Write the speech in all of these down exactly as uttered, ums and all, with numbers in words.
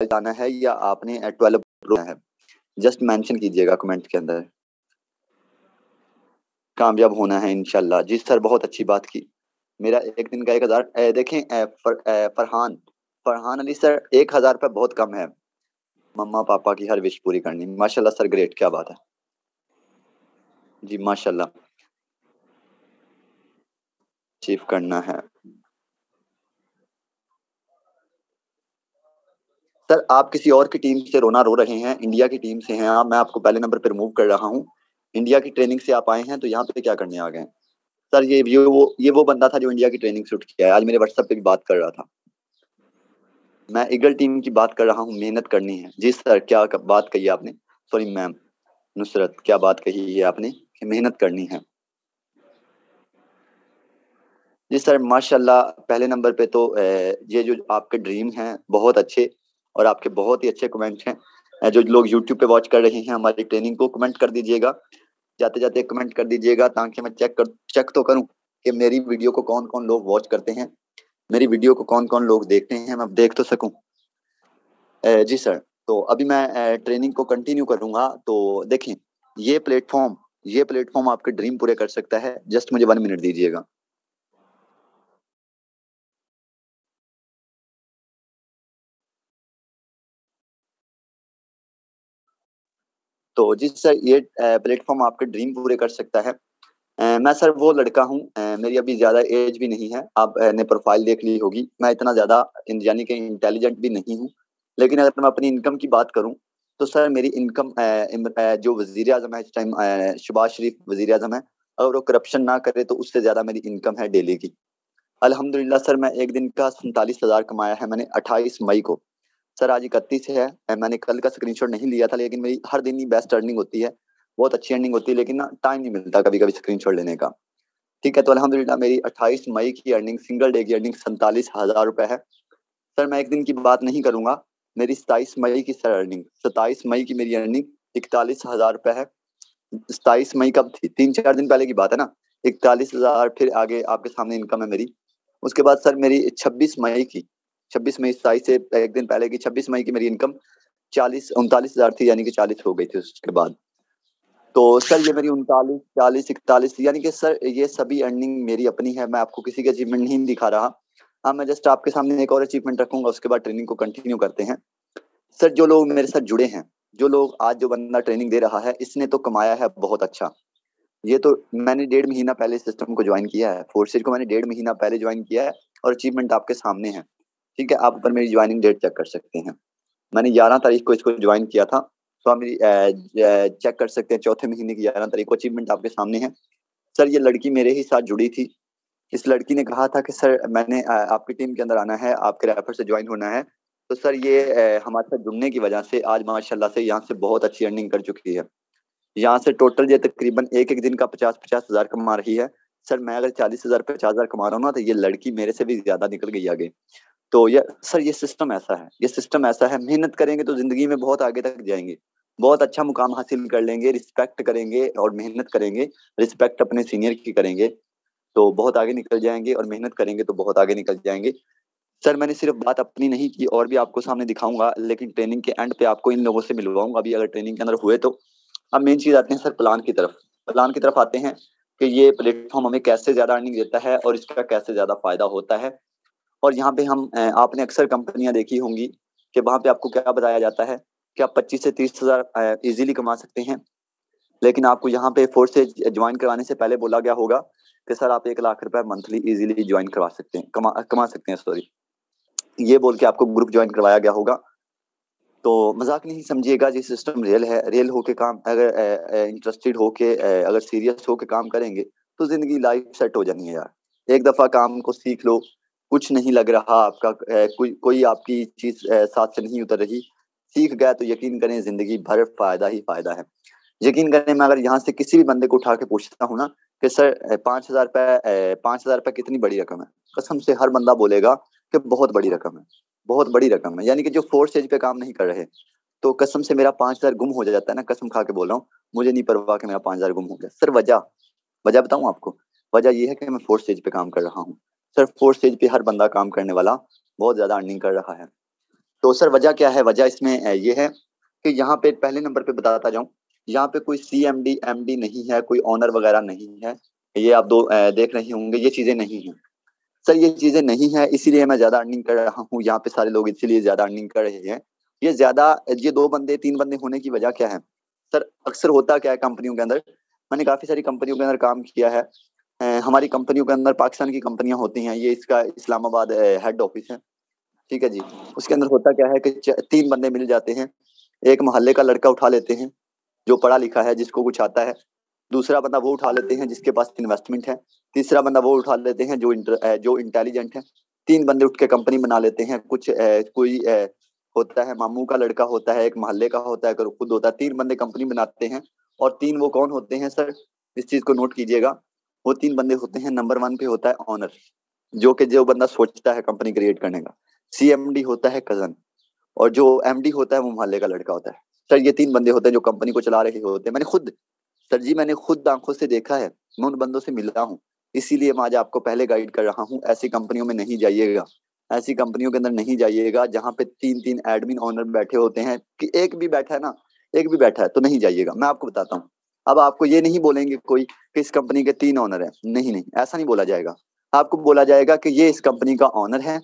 आना है या आपने ट्वेल्व प्रो है, जस्ट मेंशन कीजिएगा कमेंट के अंदर। कामयाब होना है इंशाल्लाह। जी सर, बहुत अच्छी बात की। मेरा एक दिन का एक हजार देखें ए, फर, ए, फरहान फरहान अली सर, एक हजार रुपये बहुत कम है मम्मा पापा की हर विश पूरी करनी। माशाल्लाह सर, ग्रेट, क्या बात है जी, माशाल्लाह। अचीव करना है सर। आप किसी और की टीम से रोना रो रहे हैं, इंडिया की टीम से हैं आप। मैं आपको पहले नंबर पर रिमूव कर रहा हूँ। इंडिया की ट्रेनिंग से आप आए हैं, तो यहाँ पे क्या करने आ गए सर? ये ये वो ये वो बंदा था जो इंडिया की ट्रेनिंग से उठ के आया, आज मेरे व्हाट्सएप पे भी बात कर रहा था। मैं ईगल टीम की बात कर रहा हूँ, मेहनत करनी है। जी सर, क्या बात कही आपने? सॉरी मैम नुसरत, क्या बात कही है आपने कि मेहनत करनी है? जी सर, माशाल्लाह। पहले नंबर पे तो ये जो आपके ड्रीम हैं बहुत अच्छे, और आपके बहुत ही अच्छे कमेंट हैं। जो लोग यूट्यूब पे वॉच कर रहे हैं हमारी ट्रेनिंग को, कमेंट कर दीजिएगा, जाते जाते कमेंट कर दीजिएगा, ताकि मैं चेक कर चेक तो करूं कि मेरी वीडियो को कौन कौन लोग वॉच करते हैं, मेरी वीडियो को कौन कौन लोग देखते हैं, मैं देख तो सकूं। जी सर, तो अभी मैं ट्रेनिंग को कंटिन्यू करूंगा। तो देखें, ये प्लेटफॉर्म ये प्लेटफॉर्म आपके ड्रीम पूरे कर सकता है। जस्ट मुझे वन मिनट दीजिएगा। तो जी सर, ये प्लेटफॉर्म आपके ड्रीम पूरे कर सकता है। अ, मैं सर वो लड़का हूँ, मेरी अभी ज्यादा एज भी नहीं है, आपने प्रोफाइल देख ली होगी। मैं इतना ज्यादा यानी कि इंटेलिजेंट भी नहीं हूँ, लेकिन अगर मैं अपनी इनकम की बात करूँ तो सर मेरी इनकम जो वजीर आजम है इस टाइम, शहबाज शरीफ वजीर आजम है, अगर वो करप्शन ना करे तो उससे ज्यादा मेरी इनकम है डेली की। अल्हम्दुलिल्लाह सर, मैं एक दिन का सैंतालीस हजार कमाया है मैंने अट्ठाईस मई को। सर आज इकतीस है, मैंने कल का स्क्रीनशॉट नहीं लिया था, लेकिन मेरी हर दिन ही बेस्ट अर्निंग होती है, बहुत अच्छी अर्निंग होती है, लेकिन ना टाइम नहीं मिलता कभी कभी स्क्रीनशॉट लेने का। ठीक है, तो अल्हम्दुलिल्लाह मेरी अट्ठाईस मई की अर्निंग, सिंगल डे की अर्निंग सैंतालीस हजार रुपए है। सर मैं एक दिन की बात नहीं करूंगा, मेरी सताईस मई की सर अर्निंग, सताईस मई की मेरी अर्निंग इकतालीस हजार रुपए है। सताईस मई कब थी? तीन चार दिन पहले की बात है ना। इकतालीस हजार, फिर आगे आपके सामने इनकम है मेरी। उसके बाद सर मेरी छब्बीस मई की छब्बीस मई सताईस से एक दिन पहले की छब्बीस मई की मेरी इनकम चालीस उनतालीस हजार थी, यानी कि चालीस हो गई थी उसके बाद। तो सर ये मेरी उनतालीस चालीस इकतालीस, यानी कि सर ये सभी अर्निंग मेरी अपनी है, मैं आपको किसी का अचीवमेंट नहीं दिखा रहा। हाँ, मैं जस्ट आपके सामने एक और अचीवमेंट रखूंगा, उसके बाद ट्रेनिंग को कंटिन्यू करते हैं। सर जो लोग मेरे साथ जुड़े हैं, जो लोग आज जो बंदा ट्रेनिंग दे रहा है, इसने तो कमाया है बहुत अच्छा। ये तो मैंने डेढ़ महीना पहले सिस्टम को ज्वाइन किया है, फोर्सेज को मैंने डेढ़ महीना पहले ज्वाइन किया है, और अचीवमेंट आपके सामने है। ठीक है, आप ऊपर मेरी ज्वाइनिंग डेट चेक कर सकते हैं। मैंने ग्यारह तारीख को इसको ज्वाइन किया था, तो आप मेरी चेक कर सकते हैं, चौथे महीने की ग्यारह तारीख को। अचीवमेंट आपके सामने है। सर ये लड़की मेरे ही साथ जुड़ी थी। इस लड़की ने कहा था कि सर मैंने अ, आपकी टीम के अंदर आना है, आपके रेफर से ज्वाइन होना है। तो सर ये अ, हमारे साथ जुड़ने की वजह से आज माशाल्लाह से यहाँ से बहुत अच्छी अर्निंग कर चुकी है। यहाँ से टोटल ये तकरीबन एक एक दिन का पचास पचास हजार कमा रही है। सर मैं अगर चालीस हजार पचास हजार कमा रहा हूँ ना, तो ये लड़की मेरे से भी ज्यादा निकल गई आगे। तो ये सर ये सिस्टम ऐसा है, ये सिस्टम ऐसा है, मेहनत करेंगे तो जिंदगी में बहुत आगे तक जाएंगे, बहुत अच्छा मुकाम हासिल कर लेंगे, रिस्पेक्ट करेंगे और मेहनत करेंगे, रिस्पेक्ट अपने सीनियर की करेंगे तो बहुत आगे निकल जाएंगे, और मेहनत करेंगे तो बहुत आगे निकल जाएंगे। सर मैंने सिर्फ बात अपनी नहीं की, और भी आपको सामने दिखाऊंगा, लेकिन ट्रेनिंग के एंड पे आपको इन लोगों से मिलवाऊंगा अभी, अगर ट्रेनिंग के अंदर हुए तो। अब मेन चीज आते हैं सर प्लान की तरफ। प्लान की तरफ आते हैं कि ये प्लेटफॉर्म हमें कैसे ज्यादा अर्निंग देता है और इसका कैसे ज्यादा फायदा होता है। और यहाँ पे हम अ, आपने अक्सर कंपनियां देखी होंगी कि वहां पे आपको क्या बताया जाता है कि आप पच्चीस से तीस हजार इजीली कमा सकते हैं, लेकिन आपको यहाँ पे फोर्स से ज्वाइन करवाने से पहले बोला गया होगा कि सर आप एक लाख रुपए मंथली इजीली ज्वाइन करवा सकते हैं, कमा कमा सकते हैं, सॉरी, ये बोल के आपको ग्रुप ज्वाइन करवाया गया होगा। तो मजाक नहीं समझिएगा जी, सिस्टम रियल है। रियल होके काम, अगर इंटरेस्टेड होके अ, अगर सीरियस होके काम करेंगे तो जिंदगी लाइफ सेट हो जानी है यार। एक दफा काम को सीख लो, कुछ नहीं लग रहा आपका, अ, कोई कोई आपकी चीज अ, साथ से नहीं उतर रही, सीख गया तो यकीन करें जिंदगी भर फायदा ही फायदा है। यकीन करें, मैं अगर यहाँ से किसी भी बंदे को उठा के पूछता हूँ ना कि सर पांच हजार रुपए पांच हजार रुपए कितनी बड़ी रकम है, कसम से हर बंदा बोलेगा कि बहुत बड़ी रकम है, बहुत बड़ी रकम है। यानी कि जो फोर्थ स्टेज पे काम नहीं कर रहे, तो कसम से मेरा पांच हजार गुम हो जाता है ना, कसम खा के बोल रहा हूँ, मुझे नहीं परवाह कि मेरा पांच हजार गुम हो गया। सर वजह वजह बताऊं आपको? वजह यह है कि मैं फोर्थ स्टेज पे काम कर रहा हूँ। सर फोर्थ स्टेज पे हर बंदा काम करने वाला बहुत ज्यादा अर्निंग कर रहा है। तो सर वजह क्या है? वजह इसमें ये है कि यहाँ पे पहले नंबर पे बताता जाऊं, यहाँ पे कोई C M D M D नहीं है, कोई ऑनर वगैरह नहीं है। ये आप दो देख रहे होंगे, ये चीजें नहीं है सर, ये चीजें नहीं है, इसीलिए मैं ज्यादा अर्निंग कर रहा हूँ। यहाँ पे सारे लोग इसीलिए ज्यादा अर्निंग कर रहे हैं। ये ज्यादा ये दो बंदे तीन बंदे होने की वजह क्या है सर? अक्सर होता क्या है कंपनियों के अंदर, मैंने काफी सारी कंपनियों के अंदर काम किया है। अ, हमारी कंपनियों के अंदर पाकिस्तान की कंपनियां होती हैं, ये इसका इस्लामाबाद हेड ऑफिस है, ठीक है जी। उसके अंदर होता क्या है कि च- तीन बंदे मिल जाते हैं। एक मोहल्ले का लड़का उठा लेते हैं जो पढ़ा लिखा है, जिसको कुछ आता है। दूसरा बंदा वो उठा लेते हैं जिसके पास इन्वेस्टमेंट है। तीसरा बंदा वो उठा लेते हैं जो इंटर, अ, जो इंटेलिजेंट है। तीन बंदे उठ के कंपनी बना लेते हैं। कुछ अ, कोई अ, होता है मामू का लड़का होता है, एक मोहल्ले का होता है, कोई खुद होता है। तीन बंदे कंपनी बनाते हैं। और तीन वो कौन होते हैं सर? इस चीज को नोट कीजिएगा। वो तीन बंदे होते हैं, नंबर वन पे होता है ऑनर, जो कि जो बंदा सोचता है कंपनी क्रिएट करने का। सी एम डी होता है कजन, और जो एम डी होता है वो मोहल्ले का लड़का होता है। सर ये तीन बंदे होते हैं जो कंपनी को चला रहे होते हैं। मैंने खुद सर जी मैंने खुद आंखों से देखा है, मैं उन बंदों से मिला हूँ। इसीलिए मैं आज आपको पहले गाइड कर रहा हूँ, ऐसी कंपनियों में नहीं जाइएगा। ऐसी कंपनियों के अंदर नहीं जाइएगा जहां पे तीन तीन एडमिन ऑनर बैठे होते हैं, कि एक भी बैठा है ना, एक भी बैठा है तो नहीं जाइएगा। मैं आपको बताता हूँ। अब आपको ये नहीं बोलेंगे कोई कि इस कंपनी के तीन ऑनर है, नहीं नहीं, ऐसा नहीं बोला जाएगा। आपको बोला जाएगा कि ये इस कंपनी का ऑनर है।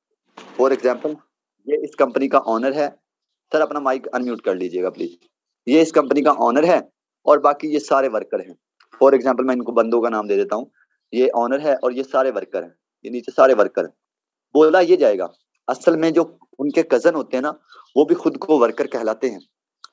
फॉर एग्जाम्पल, ये इस कंपनी का ऑनर है। सर अपना माइक अनम्यूट कर लीजिएगा प्लीज। ये इस कंपनी का ऑनर है और बाकी ये सारे वर्कर हैं। फॉर एग्जाम्पल मैं इनको बंदों का नाम दे देता हूँ। ये ऑनर है और ये सारे वर्कर हैं, ये नीचे सारे वर्कर हैं। बोला ये जाएगा। असल में जो उनके कजन होते हैं ना, वो भी खुद को वर्कर कहलाते हैं।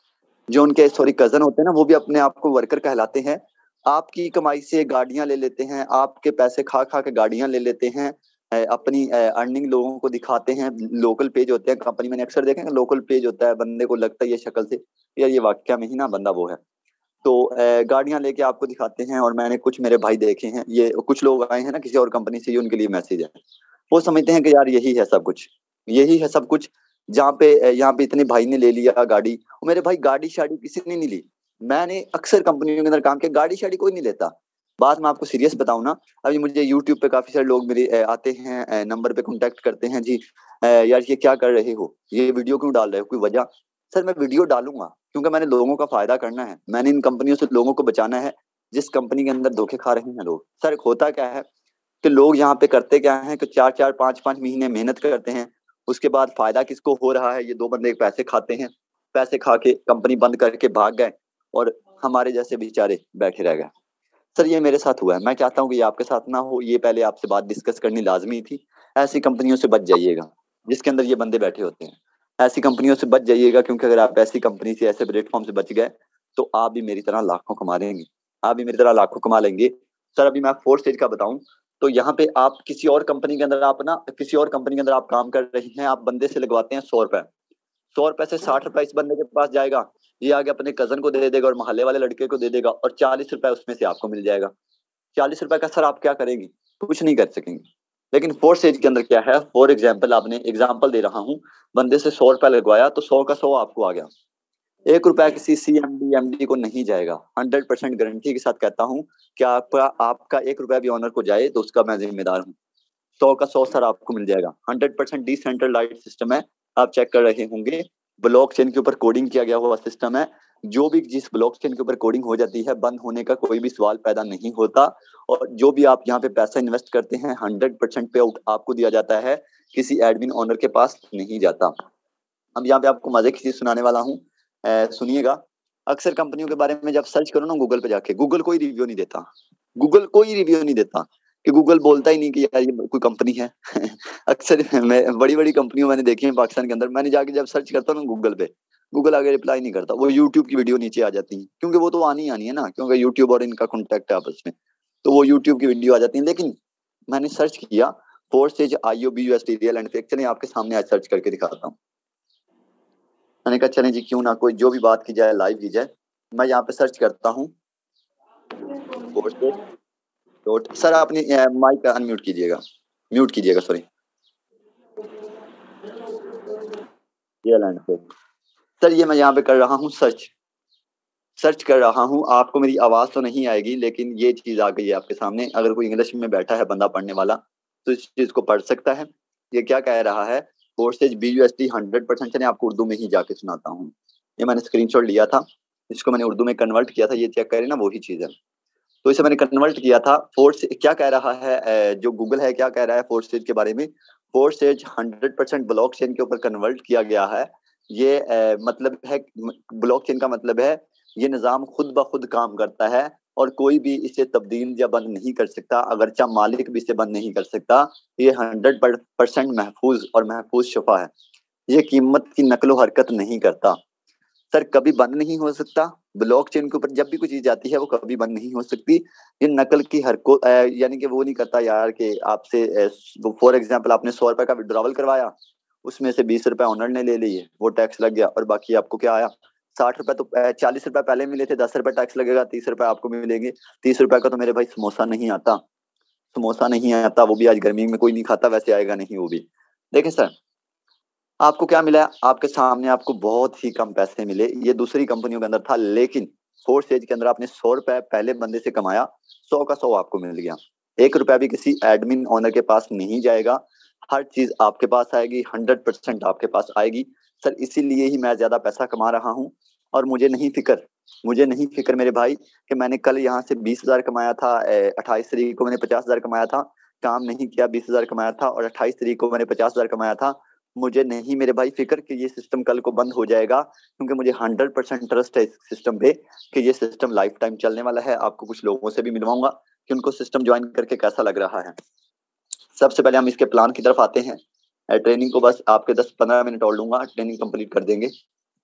जो उनके सॉरी कजन होते हैं ना, वो भी अपने आप को वर्कर कहलाते हैं। आपकी कमाई से गाड़ियां ले लेते हैं, आपके पैसे खा खा के गाड़ियां ले लेते हैं। अ, अपनी अर्निंग लोगों को दिखाते हैं। लोकल पेज होते हैं कंपनी, मैंने अक्सर देखे हैं लोकल पेज होता है, बंदे को लगता है ये शक्ल से यार ये वाकया में ही ना बंदा वो है। तो अ, गाड़ियां लेके आपको दिखाते हैं। और मैंने कुछ मेरे भाई देखे हैं, ये कुछ लोग आए हैं ना किसी और कंपनी से, ये उनके लिए मैसेज है। वो समझते हैं कि यार यही है सब कुछ, यही है सब कुछ। जहाँ पे अ, यहाँ पे इतने भाई ने ले लिया गाड़ी, और मेरे भाई गाड़ी शाड़ी किसी ने नहीं ली। मैंने अक्सर कंपनियों के अंदर काम किया, गाड़ी शाड़ी कोई नहीं लेता। बात मैं आपको सीरियस बताऊं ना, अभी मुझे यूट्यूब पे काफी सारे लोग मेरे अ, आते हैं, नंबर पे कांटेक्ट करते हैं जी। अ, यार ये क्या कर रहे हो, ये वीडियो क्यों डाल रहे हो, कोई वजह? सर मैं वीडियो डालूंगा क्योंकि मैंने लोगों का फायदा करना है, मैंने इन कंपनियों से लोगों को बचाना है जिस कंपनी के अंदर धोखे खा रहे हैं लोग। सर होता क्या है कि लोग यहाँ पे करते क्या है कि चार चार पांच पांच महीने मेहनत करते हैं। उसके बाद फायदा किसको हो रहा है? ये दो बंदे पैसे खाते हैं, पैसे खा के कंपनी बंद करके भाग गए, और हमारे जैसे बेचारे बैठे रह गए। सर ये मेरे साथ हुआ है, मैं चाहता हूँ कि ये आपके साथ ना हो, ये पहले आपसे बात डिस्कस करनी लाजमी थी। ऐसी कंपनियों से बच जाइएगा जिसके अंदर ये बंदे बैठे होते हैं। ऐसी कंपनियों से बच जाइएगा, क्योंकि अगर आप ऐसी कंपनी से, ऐसे प्लेटफॉर्म से बच गए तो आप भी मेरी तरह लाखों कमा लेंगे। आप भी मेरी तरह लाखों कमा लेंगे। सर अभी मैं फोर्थ स्टेज का बताऊं, तो यहाँ पे आप किसी और कंपनी के अंदर, आप ना किसी और कंपनी के अंदर आप काम कर रहे हैं, आप बंदे से लगवाते हैं सौ रुपए। सौ रुपए से साठ रुपए इस बंदे के पास जाएगा, ये आगे अपने कजन को दे देगा और मोहल्ले वाले लड़के को दे देगा, और चालीस रुपए उसमें से आपको मिल जाएगा। चालीस रुपए का सर आप क्या करेंगे? कुछ नहीं कर सकेंगे। लेकिन फोर्थ स्टेज के अंदर क्या है? फॉर एग्जाम्पल, आपने एग्जाम्पल दे रहा हूँ, बंदे से सौ रुपया लगवाया तो सौ का सौ आपको आ गया। एक रुपया किसी C M D M D को नहीं जाएगा। हंड्रेड परसेंट गारंटी के साथ कहता हूँ कि आपका आपका एक रुपया भी ऑनर को जाए तो उसका मैं जिम्मेदार हूँ। सौ का सौ सर आपको मिल जाएगा। हंड्रेड परसेंट डिसेंट्रलाइज्ड सिस्टम है, आप चेक कर रहे होंगे। ब्लॉकचेन के ऊपर कोडिंग किया गया हुआ सिस्टम है। जो भी जिस ब्लॉकचेन के ऊपर कोडिंग हो जाती है, बंद होने का कोई भी सवाल पैदा नहीं होता। और जो भी आप यहाँ पे पैसा इन्वेस्ट करते हैं, हंड्रेड परसेंट पे आउट आपको दिया जाता है, किसी एडमिन ऑनर के पास नहीं जाता। अब यहाँ पे आपको मजे की चीज सुनाने वाला हूँ, अ, सुनिएगा। अक्सर कंपनियों के बारे में जब सर्च करो ना गूगल पे जाके, गूगल कोई रिव्यू नहीं देता। गूगल कोई रिव्यू नहीं देता, कि गूगल बोलता ही नहीं कि यार ये कोई कंपनी है। अक्सर मैं बड़ी बड़ी कंपनियों मैंने देखी है पाकिस्तान के अंदर, मैंने जाके जब सर्च करता हूँ ना गूगल पे, गूगल आगे रिप्लाई नहीं करता। वो यूट्यूब की वीडियो नीचे आ जाती है, क्योंकि वो तो आनी ही आनी है ना, क्योंकि यूट्यूब और इनका कॉन्टेक्ट है आपस में। तो वो यूट्यूब की वीडियो आ जाती है। लेकिन मैंने सर्च किया, Forsage I O B U S T real and fake, चलिए आपके सामने आज सर्च करके दिखाता हूँ। मैंने कहा चलें जी, क्यों ना कोई जो भी बात की जाए लाइव की जाए। मैं यहाँ पे सर्च करता हूँ फोर स्टेज डॉट, सर आपने माइक अनम्यूट कीजिएगा, म्यूट कीजिएगा sorry, real and fake. Sir ये मैं यहाँ पे कर रहा हूँ सर्च, सर्च कर रहा हूँ। आपको मेरी आवाज तो नहीं आएगी, लेकिन ये चीज आ गई है आपके सामने। अगर कोई इंग्लिश में बैठा है बंदा पढ़ने वाला, तो इस चीज को पढ़ सकता है। ये क्या कह रहा है? Forsage B U S T hundred percent चले, आपको उर्दू में ही जाके सुनाता हूँ। ये मैंने स्क्रीनशॉट लिया था, इसको मैंने उर्दू में कन्वर्ट किया था, ये चेक करें ना, वही चीज है। तो इसे मैंने कन्वर्ट किया था। फोर्स क्या कह रहा है, अ, जो गूगल है क्या कह रहा है फोर्सेज के बारे में, फोर्सेज हंड्रेड परसेंट ब्लॉकचेन के ऊपर कन्वर्ट किया गया है। ये अ, मतलब है, ब्लॉकचेन का मतलब है ये निज़ाम खुद ब खुद काम करता है और कोई भी इसे तब्दील या बंद नहीं कर सकता, अगरचा मालिक भी इसे बंद नहीं कर सकता। ये हंड्रेड परसेंट महफूज और महफूज शफा है। ये कीमत की नकलो हरकत नहीं करता सर, कभी बंद नहीं हो सकता। ब्लॉकचेन के ऊपर जब भी कोई चीज आती है वो कभी बंद नहीं हो सकती। ये नकल की हरकत, यानी कि वो नहीं करता यार कि आपसे फॉर एग्जांपल आपने सौ रुपए का विड्रॉवल करवाया, उसमें से बीस रुपए ओनर ने ले लिए, वो टैक्स लग गया और बाकी आपको क्या आया, साठ रुपए तो चालीस रुपए पहले मिले थे, दस रुपए टैक्स लगेगा, तीस रुपए आपको मिलेंगे। तीस रुपए का तो मेरे भाई समोसा नहीं आता, समोसा नहीं आता, वो भी आज गर्मी में कोई नहीं खाता, वैसे आएगा नहीं वो भी। देखिए सर, आपको क्या मिला, आपके सामने आपको बहुत ही कम पैसे मिले, ये दूसरी कंपनियों के अंदर था, लेकिन फोर्स एज के अंदर आपने सौ रुपए पहले बंदे से कमाया, सौ का सौ आपको मिल गया। एक रुपया भी किसी एडमिन ओनर के पास नहीं जाएगा, हर चीज आपके पास आएगी, हंड्रेड परसेंट आपके पास आएगी। सर इसीलिए ही मैं ज्यादा पैसा कमा रहा हूँ और मुझे नहीं फिक्र, मुझे नहीं फिक्र मेरे भाई कि मैंने कल यहाँ से बीस हजार कमाया था, अट्ठाईस तारीख को मैंने पचास हजार कमाया था, काम नहीं किया, बीस हजार कमाया था और अट्ठाईस तारीख को मैंने पचास हजार कमाया था। मुझे नहीं मेरे भाई फिक्र कि ये सिस्टम कल को बंद हो जाएगा, क्योंकि मुझे हंड्रेड परसेंट ट्रस्ट है इस सिस्टम पे कि ये सिस्टम लाइफ टाइम चलने वाला है। आपको कुछ लोगों से भी मिलवाऊंगा कि उनको सिस्टम ज्वाइन करके कैसा लग रहा है। सबसे पहले हम इसके प्लान की तरफ आते हैं। ट्रेनिंग को बस आपके दस पंद्रह मिनट और लूंगा, ट्रेनिंग कंप्लीट कर देंगे।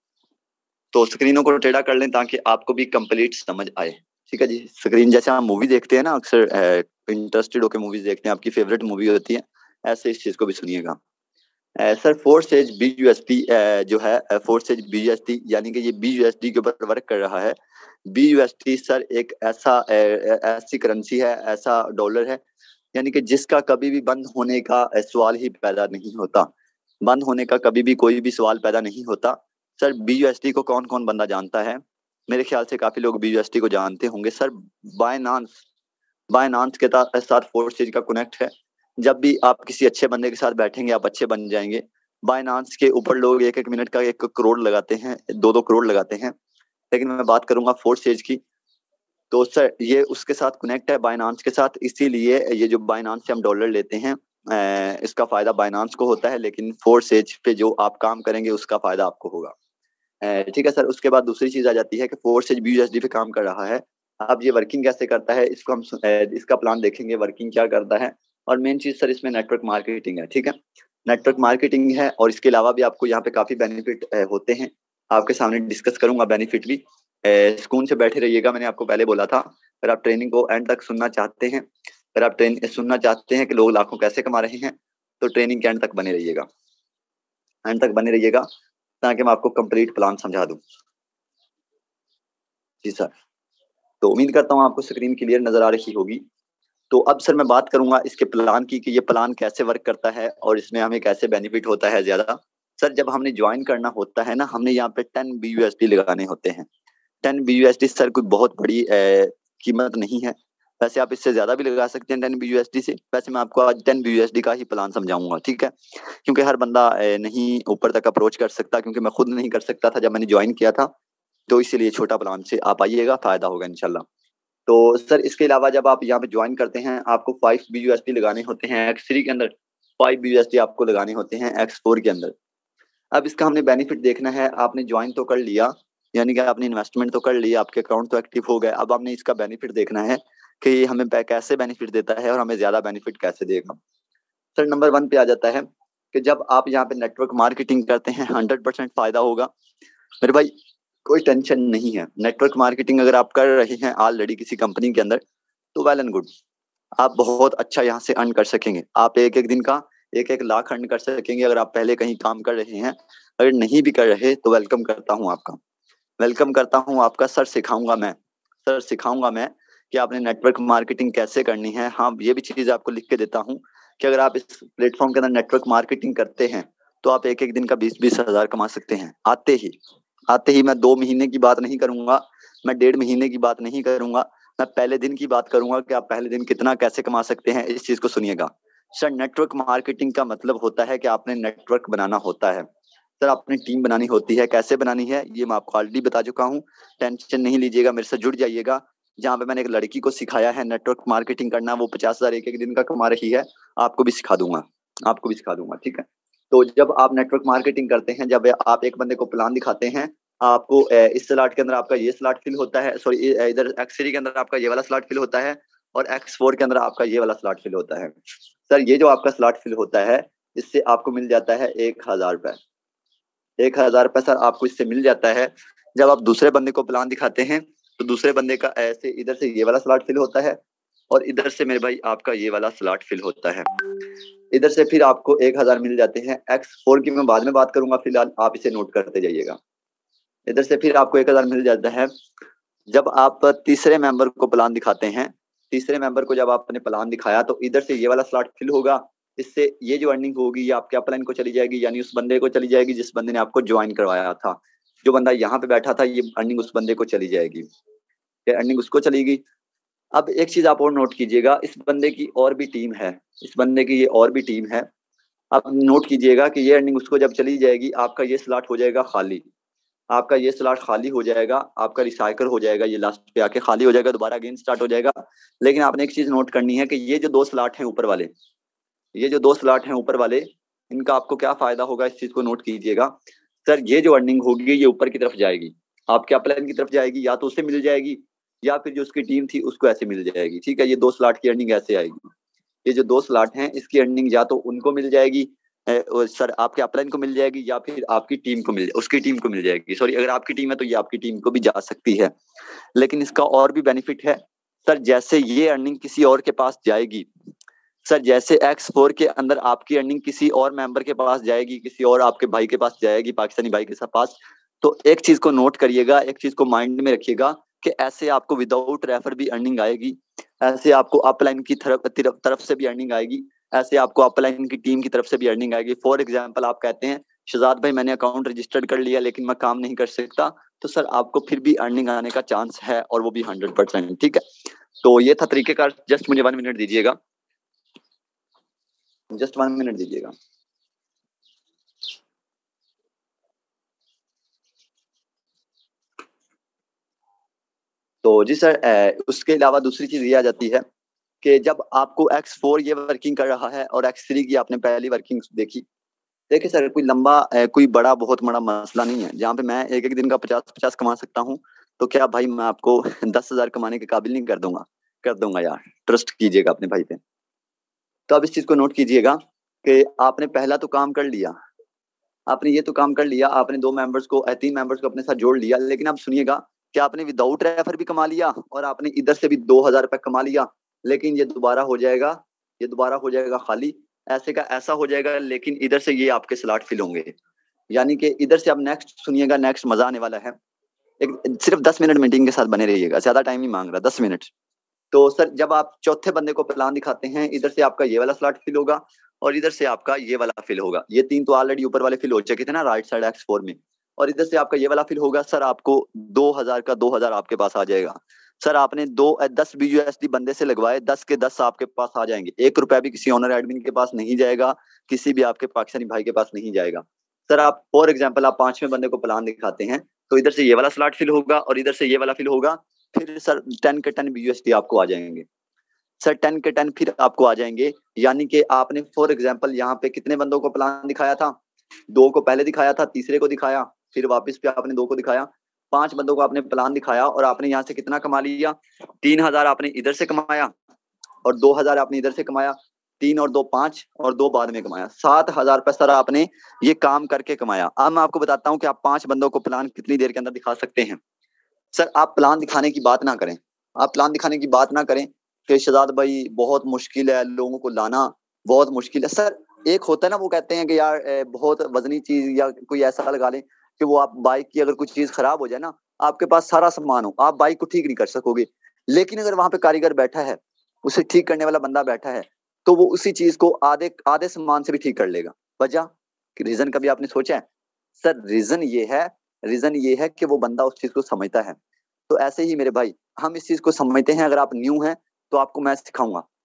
तो स्क्रीनों को टेढ़ा कर लें ताकि आपको भी कंप्लीट समझ आए। ठीक है जी, स्क्रीन जैसे हम मूवी देखते हैं ना, अक्सर इंटरेस्टेड होकर मूवीज देखते हैं, आपकी फेवरेट मूवी होती है, ऐसे इस चीज को भी सुनिएगा। Sir Forsage B U S T जो है, Forsage B U S T यानी कि ये बी यू एस टी के ऊपर वर्क कर रहा है। B U S T sir एक ऐसा ऐसी करेंसी है, ऐसा डॉलर है, यानी कि जिसका कभी भी बंद होने का सवाल ही पैदा नहीं होता, बंद होने का कभी भी कोई भी सवाल पैदा नहीं होता। Sir B U S T को कौन कौन बंदा जानता है, मेरे ख्याल से काफी लोग बी यू एस टी को जानते होंगे। सर बायनांस, बायनांस के साथ फोर्स एज का कनेक्ट है। जब भी आप किसी अच्छे बंदे के साथ बैठेंगे आप अच्छे बन जाएंगे। बायनांस के ऊपर लोग एक एक मिनट का एक करोड़ लगाते हैं, दो दो करोड़ लगाते हैं, लेकिन मैं बात करूंगा फोर्स एज की। तो सर ये उसके साथ कनेक्ट है बायनांस के साथ, इसीलिए ये जो बायनांस से हम डॉलर लेते हैं इसका फायदा बायनांस को होता है, लेकिन फोर्स एज पे जो आप काम करेंगे उसका फायदा आपको होगा। ठीक है सर, उसके बाद दूसरी चीज आ जाती है कि Forsage B U S D पे काम कर रहा है। अब ये वर्किंग कैसे करता है इसको हम इसका प्लान देखेंगे, वर्किंग क्या करता है। और मेन चीज सर इसमें नेटवर्क मार्केटिंग है। ठीक है, नेटवर्क मार्केटिंग है और इसके अलावा भी आपको यहाँ पे काफी बेनिफिट होते हैं, आपके सामने डिस्कस करूंगा बेनिफिट भी। सुकून से बैठे रहिएगा, मैंने आपको पहले बोला था। अगर आप ट्रेनिंग को एंड तक सुनना चाहते हैं, अगर आप ट्रेन सुनना चाहते हैं कि लोग लाखों कैसे कमा रहे हैं, तो ट्रेनिंग के एंड तक बने रहिएगा, एंड तक बने रहिएगा ताकि मैं आपको कंप्लीट प्लान समझा दूं। जी सर, तो उम्मीद करता हूँ आपको स्क्रीन क्लियर नजर आ रही होगी। तो अब सर मैं बात करूंगा इसके प्लान की कि ये प्लान कैसे वर्क करता है और इसमें हमें कैसे बेनिफिट होता है ज्यादा। सर जब हमने ज्वाइन करना होता है ना, हमने यहाँ पे ten B U S D लगाने होते हैं। Ten B U S D sir कोई बहुत बड़ी कीमत नहीं है, वैसे आप इससे ज्यादा भी लगा सकते हैं ten B U S D से। वैसे मैं आपको आज ten B U S D का ही प्लान समझाऊंगा, ठीक है, क्योंकि हर बंदा नहीं ऊपर तक अप्रोच कर सकता, क्योंकि मैं खुद नहीं कर सकता था जब मैंने ज्वाइन किया था, तो इसीलिए छोटा प्लान से आप आइएगा, फायदा होगा इंशाल्लाह। तो सर इसके अलावा जब आप यहाँ पे ज्वाइन करते हैं आपको five B U S D लगाने होते हैं एक्स थ्री के अंदर, five B U S D आपको लगाने होते हैं एक्स फोर के अंदर। अब इसका हमने बेनिफिट देखना है, आपने ज्वाइन तो कर लिया, यानी कि आपने इन्वेस्टमेंट तो कर लिया, आपके अकाउंट तो एक्टिव हो गए, अब हमने इसका बेनिफिट देखना है कि ये हमें कैसे बेनिफिट देता है और हमें ज्यादा बेनिफिट कैसे देगा। सर नंबर वन पे आ जाता है कि जब आप यहाँ पे नेटवर्क मार्केटिंग करते हैं हंड्रेड परसेंट फायदा होगा मेरे भाई, कोई टेंशन नहीं है। नेटवर्क मार्केटिंग अगर आप कर रहे हैं ऑलरेडी किसी कंपनी के अंदर तो वेल एंड गुड, आप बहुत अच्छा यहाँ से अर्न कर सकेंगे, आप एक एक दिन का एक एक लाख अर्न कर सकेंगे अगर आप पहले कहीं काम कर रहे हैं। अगर नहीं भी कर रहे तो वेलकम करता हूँ आपका, वेलकम करता हूँ आपका सर, सिखाऊंगा मैं, सर सिखाऊंगा मैं कि आपने नेटवर्क मार्केटिंग कैसे करनी है। हाँ ये भी चीज आपको लिख के देता हूँ कि अगर आप इस प्लेटफॉर्म के अंदर नेटवर्क मार्केटिंग करते हैं तो आप एक एक दिन का बीस बीस हजार कमा सकते हैं आते ही, आते ही। मैं दो महीने की बात नहीं करूंगा, मैं डेढ़ महीने की बात नहीं करूंगा, मैं पहले दिन की बात करूंगा कि आप पहले दिन कितना कैसे कमा सकते हैं। इस चीज को सुनिएगा, सर नेटवर्क मार्केटिंग का मतलब होता है कि आपने नेटवर्क बनाना होता है। सर आपने टीम बनानी होती है। कैसे बनानी है ये मैं आपको ऑलरेडी बता चुका हूँ, टेंशन नहीं लीजिएगा, मेरे से जुड़ जाइएगा। जहाँ पे मैंने एक लड़की को सिखाया है नेटवर्क मार्केटिंग करना, वो पचास हजार एक एक दिन का कमा रही है, आपको भी सिखा दूंगा, आपको भी सिखा दूंगा, ठीक है। तो जब आप नेटवर्क मार्केटिंग करते हैं, जब आप एक बंदे को प्लान दिखाते हैं, आपको अ, इस स्लॉट के अंदर आपका ये स्लॉट फिल होता है, सॉरी इधर एक्स थ्री के अंदर आपका ये वाला स्लॉट फिल होता है, और एक्स फोर के अंदर आपका ये वाला स्लॉट फिल होता है। सर ये जो आपका स्लॉट फिल होता है, इससे आपको मिल जाता है एक हजार रुपए। एक हजार रुपए सर आपको इससे मिल जाता है। जब आप दूसरे बंदे को प्लान दिखाते हैं, तो दूसरे बंदे का ऐसे इधर से ये वाला स्लॉट फिल होता है, और इधर से मेरे भाई आपका ये वाला स्लॉट फिल होता है। इधर से फिर आपको एक हजार मिल जाते हैं। एक्स फोर की मैं बाद में बात करूंगा, फिलहाल आप इसे नोट करते जाइएगा। इधर से फिर आपको एक हजार मिल जाता है जब आप तीसरे मेंबर को प्लान दिखाते हैं। तीसरे मेंबर को जब आपने प्लान दिखाया, तो इधर से ये वाला स्लॉट फिल होगा। इससे ये जो अर्निंग होगी ये आपके अपलाइन को चली जाएगी, यानी उस बंदे को चली जाएगी जिस बंदे ने आपको ज्वाइन करवाया था। जो बंदा यहाँ पे बैठा था, ये अर्निंग उस बंदे को चली जाएगी, ये अर्निंग उसको चलेगी। अब एक चीज आप और नोट कीजिएगा, इस बंदे की और भी टीम है, इस बंदे की ये और भी टीम है। आप नोट कीजिएगा कि ये अर्निंग उसको जब चली जाएगी, आपका ये स्लॉट हो जाएगा खाली। आपका ये स्लॉट खाली हो जाएगा, आपका रिसाइकल हो जाएगा, ये लास्ट पे आके खाली हो जाएगा, दोबारा अगेन स्टार्ट हो जाएगा। लेकिन आपने एक चीज नोट करनी है कि ये जो दो स्लॉट हैं ऊपर वाले, ये जो दो स्लॉट हैं ऊपर वाले, इनका आपको क्या फायदा होगा, इस चीज को नोट कीजिएगा। सर ये जो अर्निंग होगी ये ऊपर की तरफ जाएगी, आपके अपलाइन की तरफ जाएगी, या तो उसे मिल जाएगी या फिर जो उसकी टीम थी उसको ऐसे मिल जाएगी, ठीक है। ये दो स्लॉट की अर्निंग ऐसे आएगी। ये जो दो स्लॉट हैं इसकी अर्निंग या तो उनको मिल जाएगी, सर आपके अपलाइन को मिल जाएगी, या फिर आपकी टीम को मिल उसकी टीम को मिल जाएगी। सॉरी, अगर आपकी टीम है तो ये आपकी टीम को भी जा सकती है। लेकिन इसका और भी बेनिफिट है सर, जैसे ये अर्निंग किसी और के पास जाएगी, सर जैसे एक्स फोर के अंदर आपकी अर्निंग किसी और मेंबर के पास जाएगी, किसी और आपके भाई के पास जाएगी, पाकिस्तानी भाई के पास, तो एक चीज को नोट करिएगा, एक चीज को माइंड में रखिएगा कि ऐसे आपको विदाउट रेफर भी अर्निंग आएगी, ऐसे आपको अपलाइन की तरफ तरफ से भी अर्निंग आएगी, ऐसे आपको अपलाइन की टीम की तरफ से भी अर्निंग आएगी। फॉर एग्जाम्पल आप कहते हैं शहजाद भाई मैंने अकाउंट रजिस्टर्ड कर लिया लेकिन मैं काम नहीं कर सकता, तो सर आपको फिर भी अर्निंग आने का चांस है, और वो भी हंड्रेड परसेंट, ठीक है। तो ये था तरीकेकार। जस्ट मुझे वन मिनट दीजिएगा, जस्ट वन मिनट दीजिएगा। तो जी सर, उसके अलावा दूसरी चीज ये आ जाती है कि जब आपको एक्स फोर ये वर्किंग कर रहा है और एक्स थ्री की आपने पहली वर्किंग देखी, देखिए सर कोई लंबा कोई बड़ा बहुत बड़ा मसला नहीं है। जहाँ पे मैं एक एक दिन का पचास पचास कमा सकता हूँ, तो क्या भाई मैं आपको दस हजार कमाने के काबिल नहीं कर दूंगा? कर दूंगा यार, ट्रस्ट कीजिएगा अपने भाई पे। तो अब इस चीज को नोट कीजिएगा कि आपने पहला तो काम कर लिया, आपने ये तो काम कर लिया, आपने दो मेंबर्स को तीन मेंबर्स को अपने साथ जोड़ लिया। लेकिन अब सुनिएगा कि आपने विदाउट रेफर भी कमा लिया और आपने इधर से भी दो हजार रुपए कमा लिया, लेकिन ये दोबारा हो जाएगा, ये दोबारा हो जाएगा खाली, ऐसे का ऐसा हो जाएगा। लेकिन इधर से ये आपके स्लॉट फिल होंगे, यानी कि इधर से अब नेक्स्ट सुनिएगा, नेक्स्ट मजा आने वाला है। एक सिर्फ दस मिनट मीटिंग के साथ बने रहिएगा, ज्यादा टाइम नहीं मांग रहा, दस मिनट। तो सर जब आप चौथे बंदे को प्लान दिखाते हैं, इधर से आपका ये वाला स्लॉट फिल होगा और इधर से आपका ये वाला फिल होगा। ये तीन तो ऑलरेडी ऊपर वाले फिल हो चुके थे ना राइट साइड एक्स फोर में, और इधर से आपका ये वाला फिल होगा। सर आपको दो हजार का दो हजार आपके पास आ जाएगा। सर आपने दो दस बी यू एस डी बंदे से लगवाए, दस के दस आपके पास आ जाएंगे। एक रुपया भी किसी ऑनर एडमिन के पास नहीं जाएगा, किसी भी आपके पाकिस्तानी भाई के पास नहीं जाएगा। सर आप फॉर एग्जाम्पल आप पांचवें बंदे को प्लान दिखाते हैं, तो इधर से ये वाला स्लॉट फिल होगा और इधर से ये वाला फिल होगा। फिर सर टेन के ten B U S D आपको आ जाएंगे। सर टेन के टेन फिर आपको आ जाएंगे, यानी कि आपने फॉर एग्जांपल यहाँ पे कितने बंदों को प्लान दिखाया था? दो को पहले दिखाया था, तीसरे को दिखाया, फिर वापस पे आपने दो को दिखाया, पांच बंदों को आपने प्लान दिखाया और आपने यहाँ से कितना कमा लिया? तीन हजार आपने इधर से कमाया और दो हजार आपने इधर से कमाया, तीन और दो पांच और दो बाद में कमाया, सात हजार रुपए सर आपने ये काम करके कमाया। अब मैं आपको बताता हूँ कि आप पांच बंदों को प्लान कितनी देर के अंदर दिखा सकते हैं। सर आप प्लान दिखाने की बात ना करें, आप प्लान दिखाने की बात ना करें कि शहजाद भाई बहुत मुश्किल है, लोगों को लाना बहुत मुश्किल है। सर एक होता है ना, वो कहते हैं कि यार बहुत वजनी चीज या कोई ऐसा लगा लें कि वो आप बाइक की अगर कुछ चीज खराब हो जाए ना, आपके पास सारा सामान हो, आप बाइक को ठीक नहीं कर सकोगे, लेकिन अगर वहां पे कारीगर बैठा है, उसे ठीक करने वाला बंदा बैठा है, तो वो उसी चीज को आधे आधे सामान से भी ठीक कर लेगा। वजह रीजन कभी आपने सोचा है? सर रीजन ये है, रीजन ये है कि वो बंदा उस चीज को समझता है। तो ऐसे ही मेरे भाई हम इस चीज को समझते हैं। अगर आप न्यू हैं तो आपको मैं सिखाऊंगा,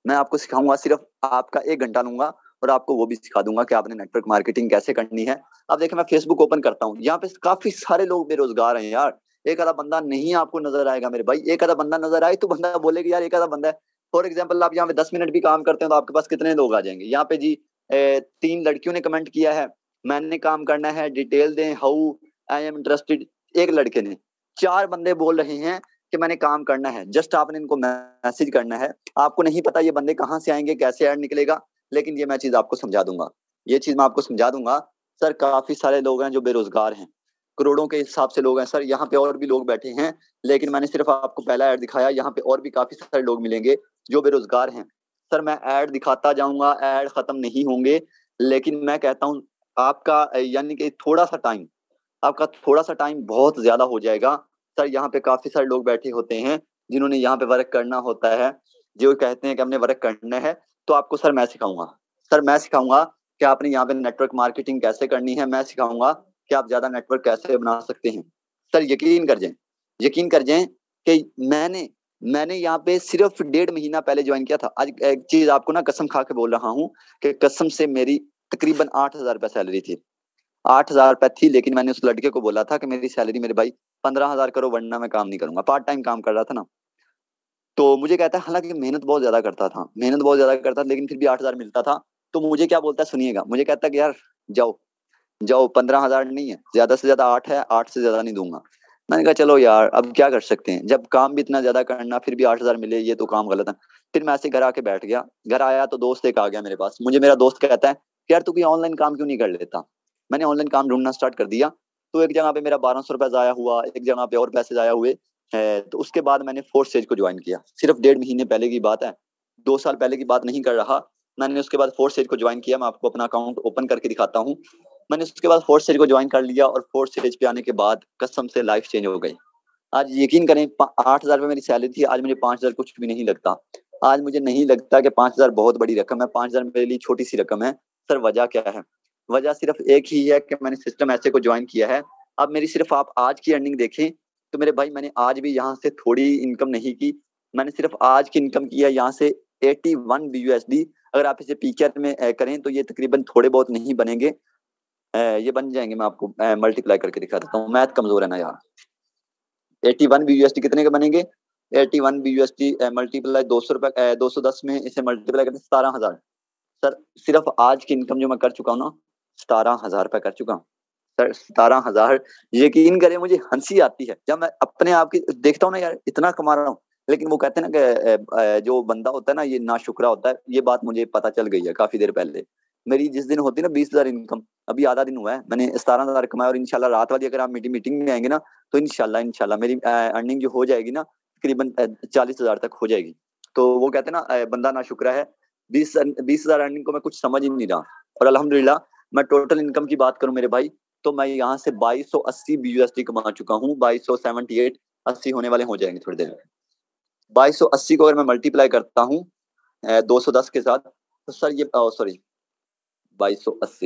मैं आपको सिखाऊंगा, सिर्फ आपका एक घंटा लूंगा और आपको वो भी सिखा दूंगा कि आपने नेटवर्क मार्केटिंग कैसे करनी है। अब देखिए मैं फेसबुक ओपन करता हूँ, यहाँ पे काफी सारे लोग बेरोजगार हैं यार। एक आधा बंदा नहीं आपको नजर आएगा मेरे भाई, एक आधा बंदा नजर आए तो बंदा बोलेगा यार एक आधा बंदा है। फॉर एग्जाम्पल आप यहाँ पे दस मिनट भी काम करते हैं तो आपके पास कितने लोग आ जाएंगे। यहाँ पे जी ए, तीन लड़कियों ने कमेंट किया है, मैंने काम करना है, डिटेल दें, हाउ आई एम इंटरेस्टेड। एक लड़के ने, चार बंदे बोल रहे हैं कि मैंने काम करना है। जस्ट आपने इनको मैसेज करना है। आपको नहीं पता ये बंदे कहाँ से आएंगे, कैसे ऐड निकलेगा, लेकिन ये मैं चीज आपको समझा दूंगा, ये चीज मैं आपको समझा दूंगा। सर काफी सारे लोग हैं जो बेरोजगार हैं, करोड़ों के हिसाब से लोग हैं सर। यहाँ पे और भी लोग बैठे हैं, लेकिन मैंने सिर्फ आपको पहला ऐड दिखाया, यहाँ पे और भी काफी सारे लोग मिलेंगे जो बेरोजगार हैं। सर मैं ऐड दिखाता जाऊंगा, ऐड खत्म नहीं होंगे, लेकिन मैं कहता हूँ आपका यानी कि थोड़ा सा टाइम, आपका थोड़ा सा टाइम बहुत ज्यादा हो जाएगा। सर यहाँ पे काफी सारे लोग बैठे होते हैं जिन्होंने यहाँ पे वर्क करना होता है, जो कहते हैं कि हमने वर्क करना है। तो आपको सर मैं सिखाऊंगा, सर मैं सिखाऊंगा कि आपने यहाँ पे नेटवर्क मार्केटिंग कैसे करनी है। मैं सिखाऊंगा कि आप ज्यादा नेटवर्क कैसे बना सकते हैं। सर यकीन कर जाएं, यकीन कर जाएं कि मैंने मैंने यहाँ पे सिर्फ डेढ़ महीना पहले ज्वाइन किया था। आज एक चीज आपको ना कसम खा के बोल रहा हूँ कि कसम से मेरी तकरीबन आठ हजार रुपया सैलरी थी, आठ हजार रुपया थी। लेकिन मैंने उस लड़के को बोला था कि मेरी सैलरी मेरे भाई पंद्रह हजार करो वरना मैं काम नहीं करूंगा। पार्ट टाइम काम कर रहा था ना, तो मुझे कहता है, हालांकि मेहनत बहुत ज्यादा करता था, मेहनत बहुत ज्यादा करता था, लेकिन फिर भी आठ हजार मिलता था। तो मुझे क्या बोलता है सुनिएगा, मुझे कहता है कि यार जाओ जाओ, पंद्रह हजार नहीं है, ज्यादा से ज्यादा आठ है, आठ से ज्यादा नहीं दूंगा। मैंने कहा चलो यार अब क्या कर सकते हैं, जब काम भी इतना ज्यादा करना फिर भी आठ हजार मिले, ये तो काम गलत है। फिर मैं ऐसे घर आके बैठ गया। घर आया तो दोस्त एक आ गया मेरे पास, मुझे मेरा दोस्त कहता है कि यार तू कोई ऑनलाइन काम क्यों नहीं कर लेता। मैंने ऑनलाइन काम ढूंढना स्टार्ट कर दिया। तो एक जगह पे मेरा बारह सौ रुपया जाया हुआ, एक जगह पे और पैसे जाया हुए है। तो उसके बाद मैंने फोर्स सेज को ज्वाइन किया, सिर्फ डेढ़ महीने पहले की बात है, दो साल पहले की बात नहीं कर रहा। मैंने उसके बाद फोर्स सेज को ज्वाइन किया। मैं आपको अपना अकाउंट ओपन करके दिखाता हूँ। मैंने उसके बाद फोर्थ स्टेज को ज्वाइन कर लिया और फोर्थ स्टेज पे आने के बाद कसम से लाइफ चेंज हो गई। आज यकीन करें आठ हजार रुपये मेरी सैलरी थी, आज मुझे पांच हजार कुछ भी नहीं लगता। आज मुझे नहीं लगता कि पांच हजार बहुत बड़ी रकम है, पांच हजार मेरे लिए छोटी सी रकम है। सर वजह क्या है, वजह सिर्फ एक ही है कि मैंने सिस्टम ऐसे को ज्वाइन किया है। अब मेरी सिर्फ आप आज की अर्निंग देखें तो मेरे भाई मैंने आज भी यहाँ से थोड़ी इनकम नहीं की, मैंने सिर्फ आज की इनकम की है यहाँ से eighty one B U S D. अगर आप इसे पीकेआर में करें तो ये तकरीबन थोड़े बहुत नहीं बनेंगे, ये बन जाएंगे। मैं आपको मल्टीप्लाई करके दिखा देता हूँ, मैथ कमजोर है ना यार। Eighty one B U S T कितने के बनेंगे, eighty one B U S T multiply दो सौ रुपए, दो सौ दस में इसे मल्टीप्लाई करते सतारह हजार। सर सिर्फ आज की इनकम जो मैं कर चुका हूँ ना, सतारह हजार रुपए कर चुका हूँ। सर सतारह हजार, यकीन करें मुझे हंसी आती है जब मैं अपने आप की देखता हूँ ना यार, इतना कमा रहा हूँ। लेकिन वो कहते हैं ना कि जो बंदा होता है ना ये नाशुक्रा होता है। ये बात मुझे पता चल गई है काफी देर पहले। मेरी जिस दिन होती है ना बीस हजार इनकम, अभी आधा दिन हुआ है मैंने सतारह हजार कमाया। और इंशाल्लाह रात वाली अगर आप मीटिंग मीटिंग में आएंगे ना तो इंशाल्लाह इंशाल्लाह मेरी अर्निंग जो हो जाएगी ना तकरीबन चालीस हजार तक हो जाएगी। तो वो कहते हैं ना बंदा नाशुक्रा है। बीस बीस हजार अर्निंग को मैं कुछ समझ ही नहीं रहा। और अल्हम्दुलिल्लाह मैं टोटल इनकम की बात करूं मेरे भाई तो मैं यहाँ से बाईस सौ अस्सी बी यू एस टी कमा चुका हूँ। बाईस सौ सेवेंटी एट, अस्सी होने वाले हो जाएंगे थोड़ी देर में। बाईस सौ अस्सी को अगर मैं मल्टीप्लाई करता हूँ दो सौ दस के साथ तो सर ये सॉरी बाईस सौ अस्सी,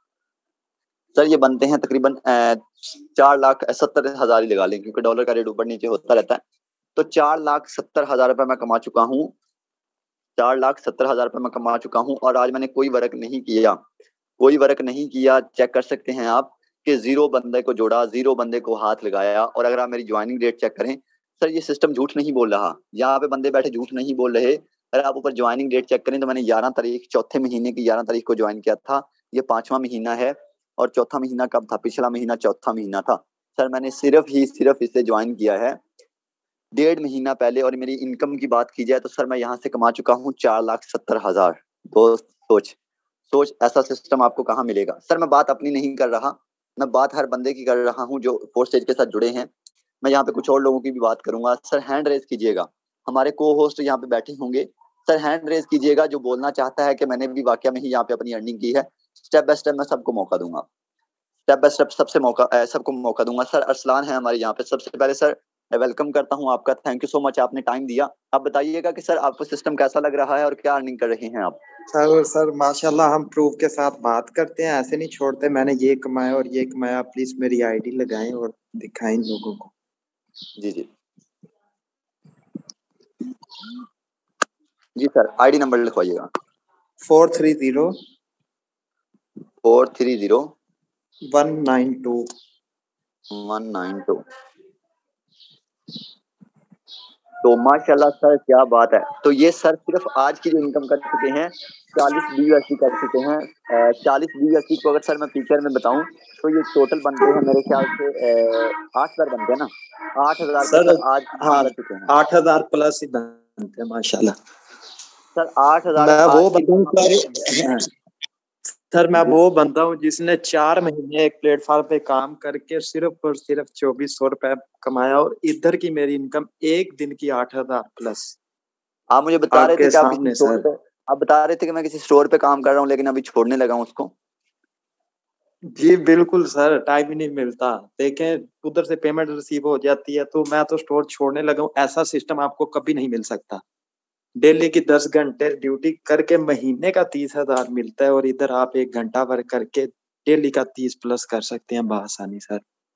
सर ये बनते हैं तकरीबन चार लाख सत्तर हजार ही लगा लें क्योंकि डॉलर का रेट ऊपर नीचे होता रहता है। तो चार लाख सत्तर हजार रुपए मैं कमा चुका हूँ, चार लाख सत्तर हजार रुपए मैं कमा चुका हूँ। और आज मैंने कोई वर्क नहीं किया, कोई वर्क नहीं किया। चेक कर सकते हैं आप कि जीरो बंदे को जोड़ा, जीरो बंदे को हाथ लगाया। और अगर आप मेरी ज्वाइनिंग डेट चेक करें, सर ये सिस्टम झूठ नहीं बोल रहा, यहाँ पे बंदे बैठे झूठ नहीं बोल रहे। अगर आप ऊपर ज्वाइनिंग डेट चेक करें तो मैंने ग्यारह तारीख चौथे महीने की ग्यारह तारीख को ज्वाइन किया था। ये पांचवा महीना है और चौथा महीना कब था, पिछला महीना चौथा महीना था। सर मैंने सिर्फ ही सिर्फ इसे ज्वाइन किया है डेढ़ महीना पहले। और मेरी इनकम की बात की जाए तो सर मैं यहाँ से कमा चुका हूँ चार लाख सत्तर हजार। दोस्त सोच सोच ऐसा सिस्टम आपको कहाँ मिलेगा। सर मैं बात अपनी नहीं कर रहा, मैं बात हर बंदे की कर रहा हूँ जो फोर्थ स्टेज के साथ जुड़े हैं। मैं यहाँ पे कुछ और लोगों की भी बात करूंगा। सर हैंड रेज कीजिएगा, हमारे को होस्ट यहाँ पे बैठे होंगे। सर हैंड रेज कीजिएगा जो बोलना चाहता है कि मैंने भी वाकया में ही यहाँ पे अपनी अर्निंग की है। स्टेप बाय स्टेप मैं सबको मौका दूंगा, स्टेप बाय स्टेप सबसे मौका सबको मौका दूंगा। सर अरसलान है हमारे यहाँ पे। सबसे पहले सर वेलकम करता हूँ आपका, थैंक यू सो मच आपने टाइम दिया। आप बताइएगा कि सर आपको सिस्टम कैसा लग रहा है और क्या अर्निंग कर रहे हैं आप। सर सर माशाल्लाह हम प्रूफ के साथ बात करते हैं, ऐसे नहीं छोड़ते मैंने ये कमाया और ये कमाया। प्लीज मेरी आईडी लगाएं और दिखाएं लोगों को। जी जी जी सर, आईडी नंबर लिखवाइएगा। Four three zero four three zero one nine two one nine two. तो माशाल्लाह सर, क्या बात है। तो ये सर सिर्फ आज की जो इनकम कर चुके हैं चालीस बी यूएसडी कर चुके हैं। चालीस बी यूएसडी को अगर सर मैं फ्यूचर में बताऊं तो ये टोटल बनते हैं मेरे ख्याल से आठ हजार बनते हैं ना, आठ हजार पे सर। सर आज हाँ, कर चुके हैं। आठ हजार प्लस ही बनते हैं माशाल्लाह। सर आठ हजार मैं वो आज की बंदा सर सर मैं वो बंदा हूँ जिसने चार महीने एक प्लेटफॉर्म पे काम करके सिर्फ और सिर्फ चौबीस सौ रुपए कमाया, और इधर की मेरी इनकम एक दिन की आठ हजार प्लस। आप मुझे बता रहे थे कि आप किसी सामने स्टोर सर। पे आप बता रहे थे कि मैं किसी स्टोर पे काम कर रहा हूँ लेकिन अभी छोड़ने लगा हूँ उसको। जी बिल्कुल सर, टाइम ही नहीं मिलता। देखें, उधर से पेमेंट रिसीव हो जाती है तो मैं तो स्टोर छोड़ने लगा हूँ। ऐसा सिस्टम आपको कभी नहीं मिल सकता। डेली की दस घंटे ड्यूटी करके महीने का तीस हजार मिलता है, और इधर आप एक घंटा वर्क करके डेली का तीस प्लस कर सकते हैं बआसानी सर।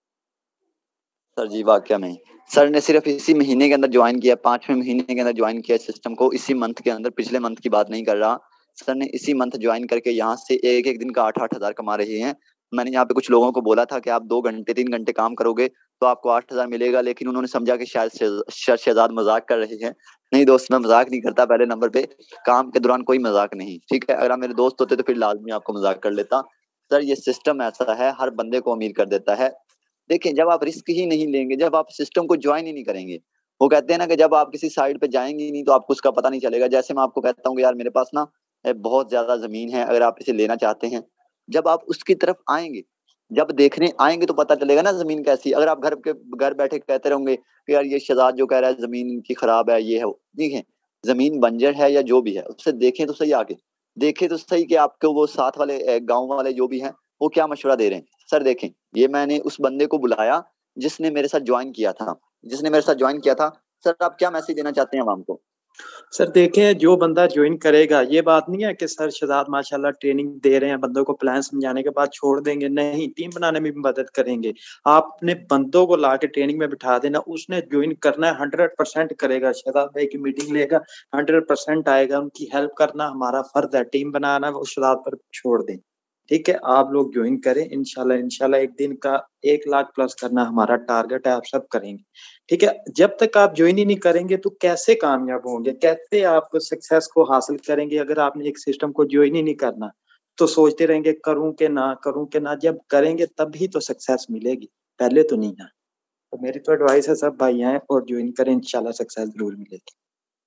सर जी वाकया में सर ने सिर्फ इसी महीने के अंदर ज्वाइन किया, पांचवें महीने के अंदर ज्वाइन किया सिस्टम को, इसी मंथ के अंदर, पिछले मंथ की बात नहीं कर रहा। सर ने इसी मंथ ज्वाइन करके यहाँ से एक एक दिन का आठ आठ हजार कमा रहे हैं। मैंने यहाँ पे कुछ लोगों को बोला था कि आप दो घंटे तीन घंटे काम करोगे तो आपको आठ हजार मिलेगा, लेकिन उन्होंने समझा कि शायद शह, शहजाद मजाक कर रहे हैं। नहीं दोस्त, मैं मजाक नहीं करता। पहले नंबर पे काम के दौरान कोई मजाक नहीं, ठीक है। अगर आप मेरे दोस्त होते तो फिर लाजमी आपको मजाक कर लेता। सर ये सिस्टम ऐसा है, हर बंदे को अमीर कर देता है। देखिए, जब आप रिस्क ही नहीं लेंगे, जब आप सिस्टम को ज्वाइन ही नहीं करेंगे, वो कहते हैं ना कि जब आप किसी साइड पे जाएंगे ही नहीं तो आपको उसका पता नहीं चलेगा। जैसे मैं आपको कहता हूँ कि यार मेरे पास ना बहुत ज्यादा जमीन है, अगर आप इसे लेना चाहते हैं, जब आप उसकी तरफ आएंगे, जब देखने आएंगे तो पता चलेगा ना जमीन कैसी। अगर आप घर के घर बैठे कहते रहोगे कि यार ये शहजाद जो कह रहा है जमीन इनकी खराब है, ये है, ठीक है, जमीन बंजर है या जो भी है, उससे देखें तो सही, आगे देखें तो सही कि आपको वो साथ वाले गाँव वाले जो भी हैं वो क्या मशवरा दे रहे हैं। सर देखें, ये मैंने उस बंदे को बुलाया जिसने मेरे साथ ज्वाइन किया था, जिसने मेरे साथ ज्वाइन किया था। सर आप क्या मैसेज देना चाहते हैं आवाम को? सर देखें, जो बंदा ज्वाइन करेगा, ये बात नहीं है कि सर शहजाद माशाल्लाह ट्रेनिंग दे रहे हैं, बंदों को प्लान समझाने के बाद छोड़ देंगे। नहीं, टीम बनाने में भी मदद करेंगे। आपने बंदों को ला के ट्रेनिंग में बिठा देना, उसने ज्वाइन करना है, हंड्रेड परसेंट करेगा। शहजाद भाई की मीटिंग लेगा, हंड्रेड परसेंट आएगा। उनकी हेल्प करना हमारा फर्ज है, टीम बनाना वो शहजाद पर छोड़ दें। ठीक है, आप लोग ज्वाइन करें। इंशाल्लाह इंशाल्लाह एक दिन का एक लाख प्लस करना हमारा टारगेट है, आप सब करेंगे। ठीक है, जब तक आप ज्वाइन ही नहीं करेंगे तो कैसे कामयाब होंगे, कैसे आप सक्सेस को हासिल करेंगे? अगर आपने एक सिस्टम को ज्वाइन ही नहीं करना तो सोचते रहेंगे करूं के ना करूं के ना। जब करेंगे तभी तो सक्सेस मिलेगी, पहले तो नहीं ना। तो मेरी तो एडवाइस है, सब भाई आए और ज्वाइन करें, इंशाल्लाह सक्सेस जरूर मिलेगी।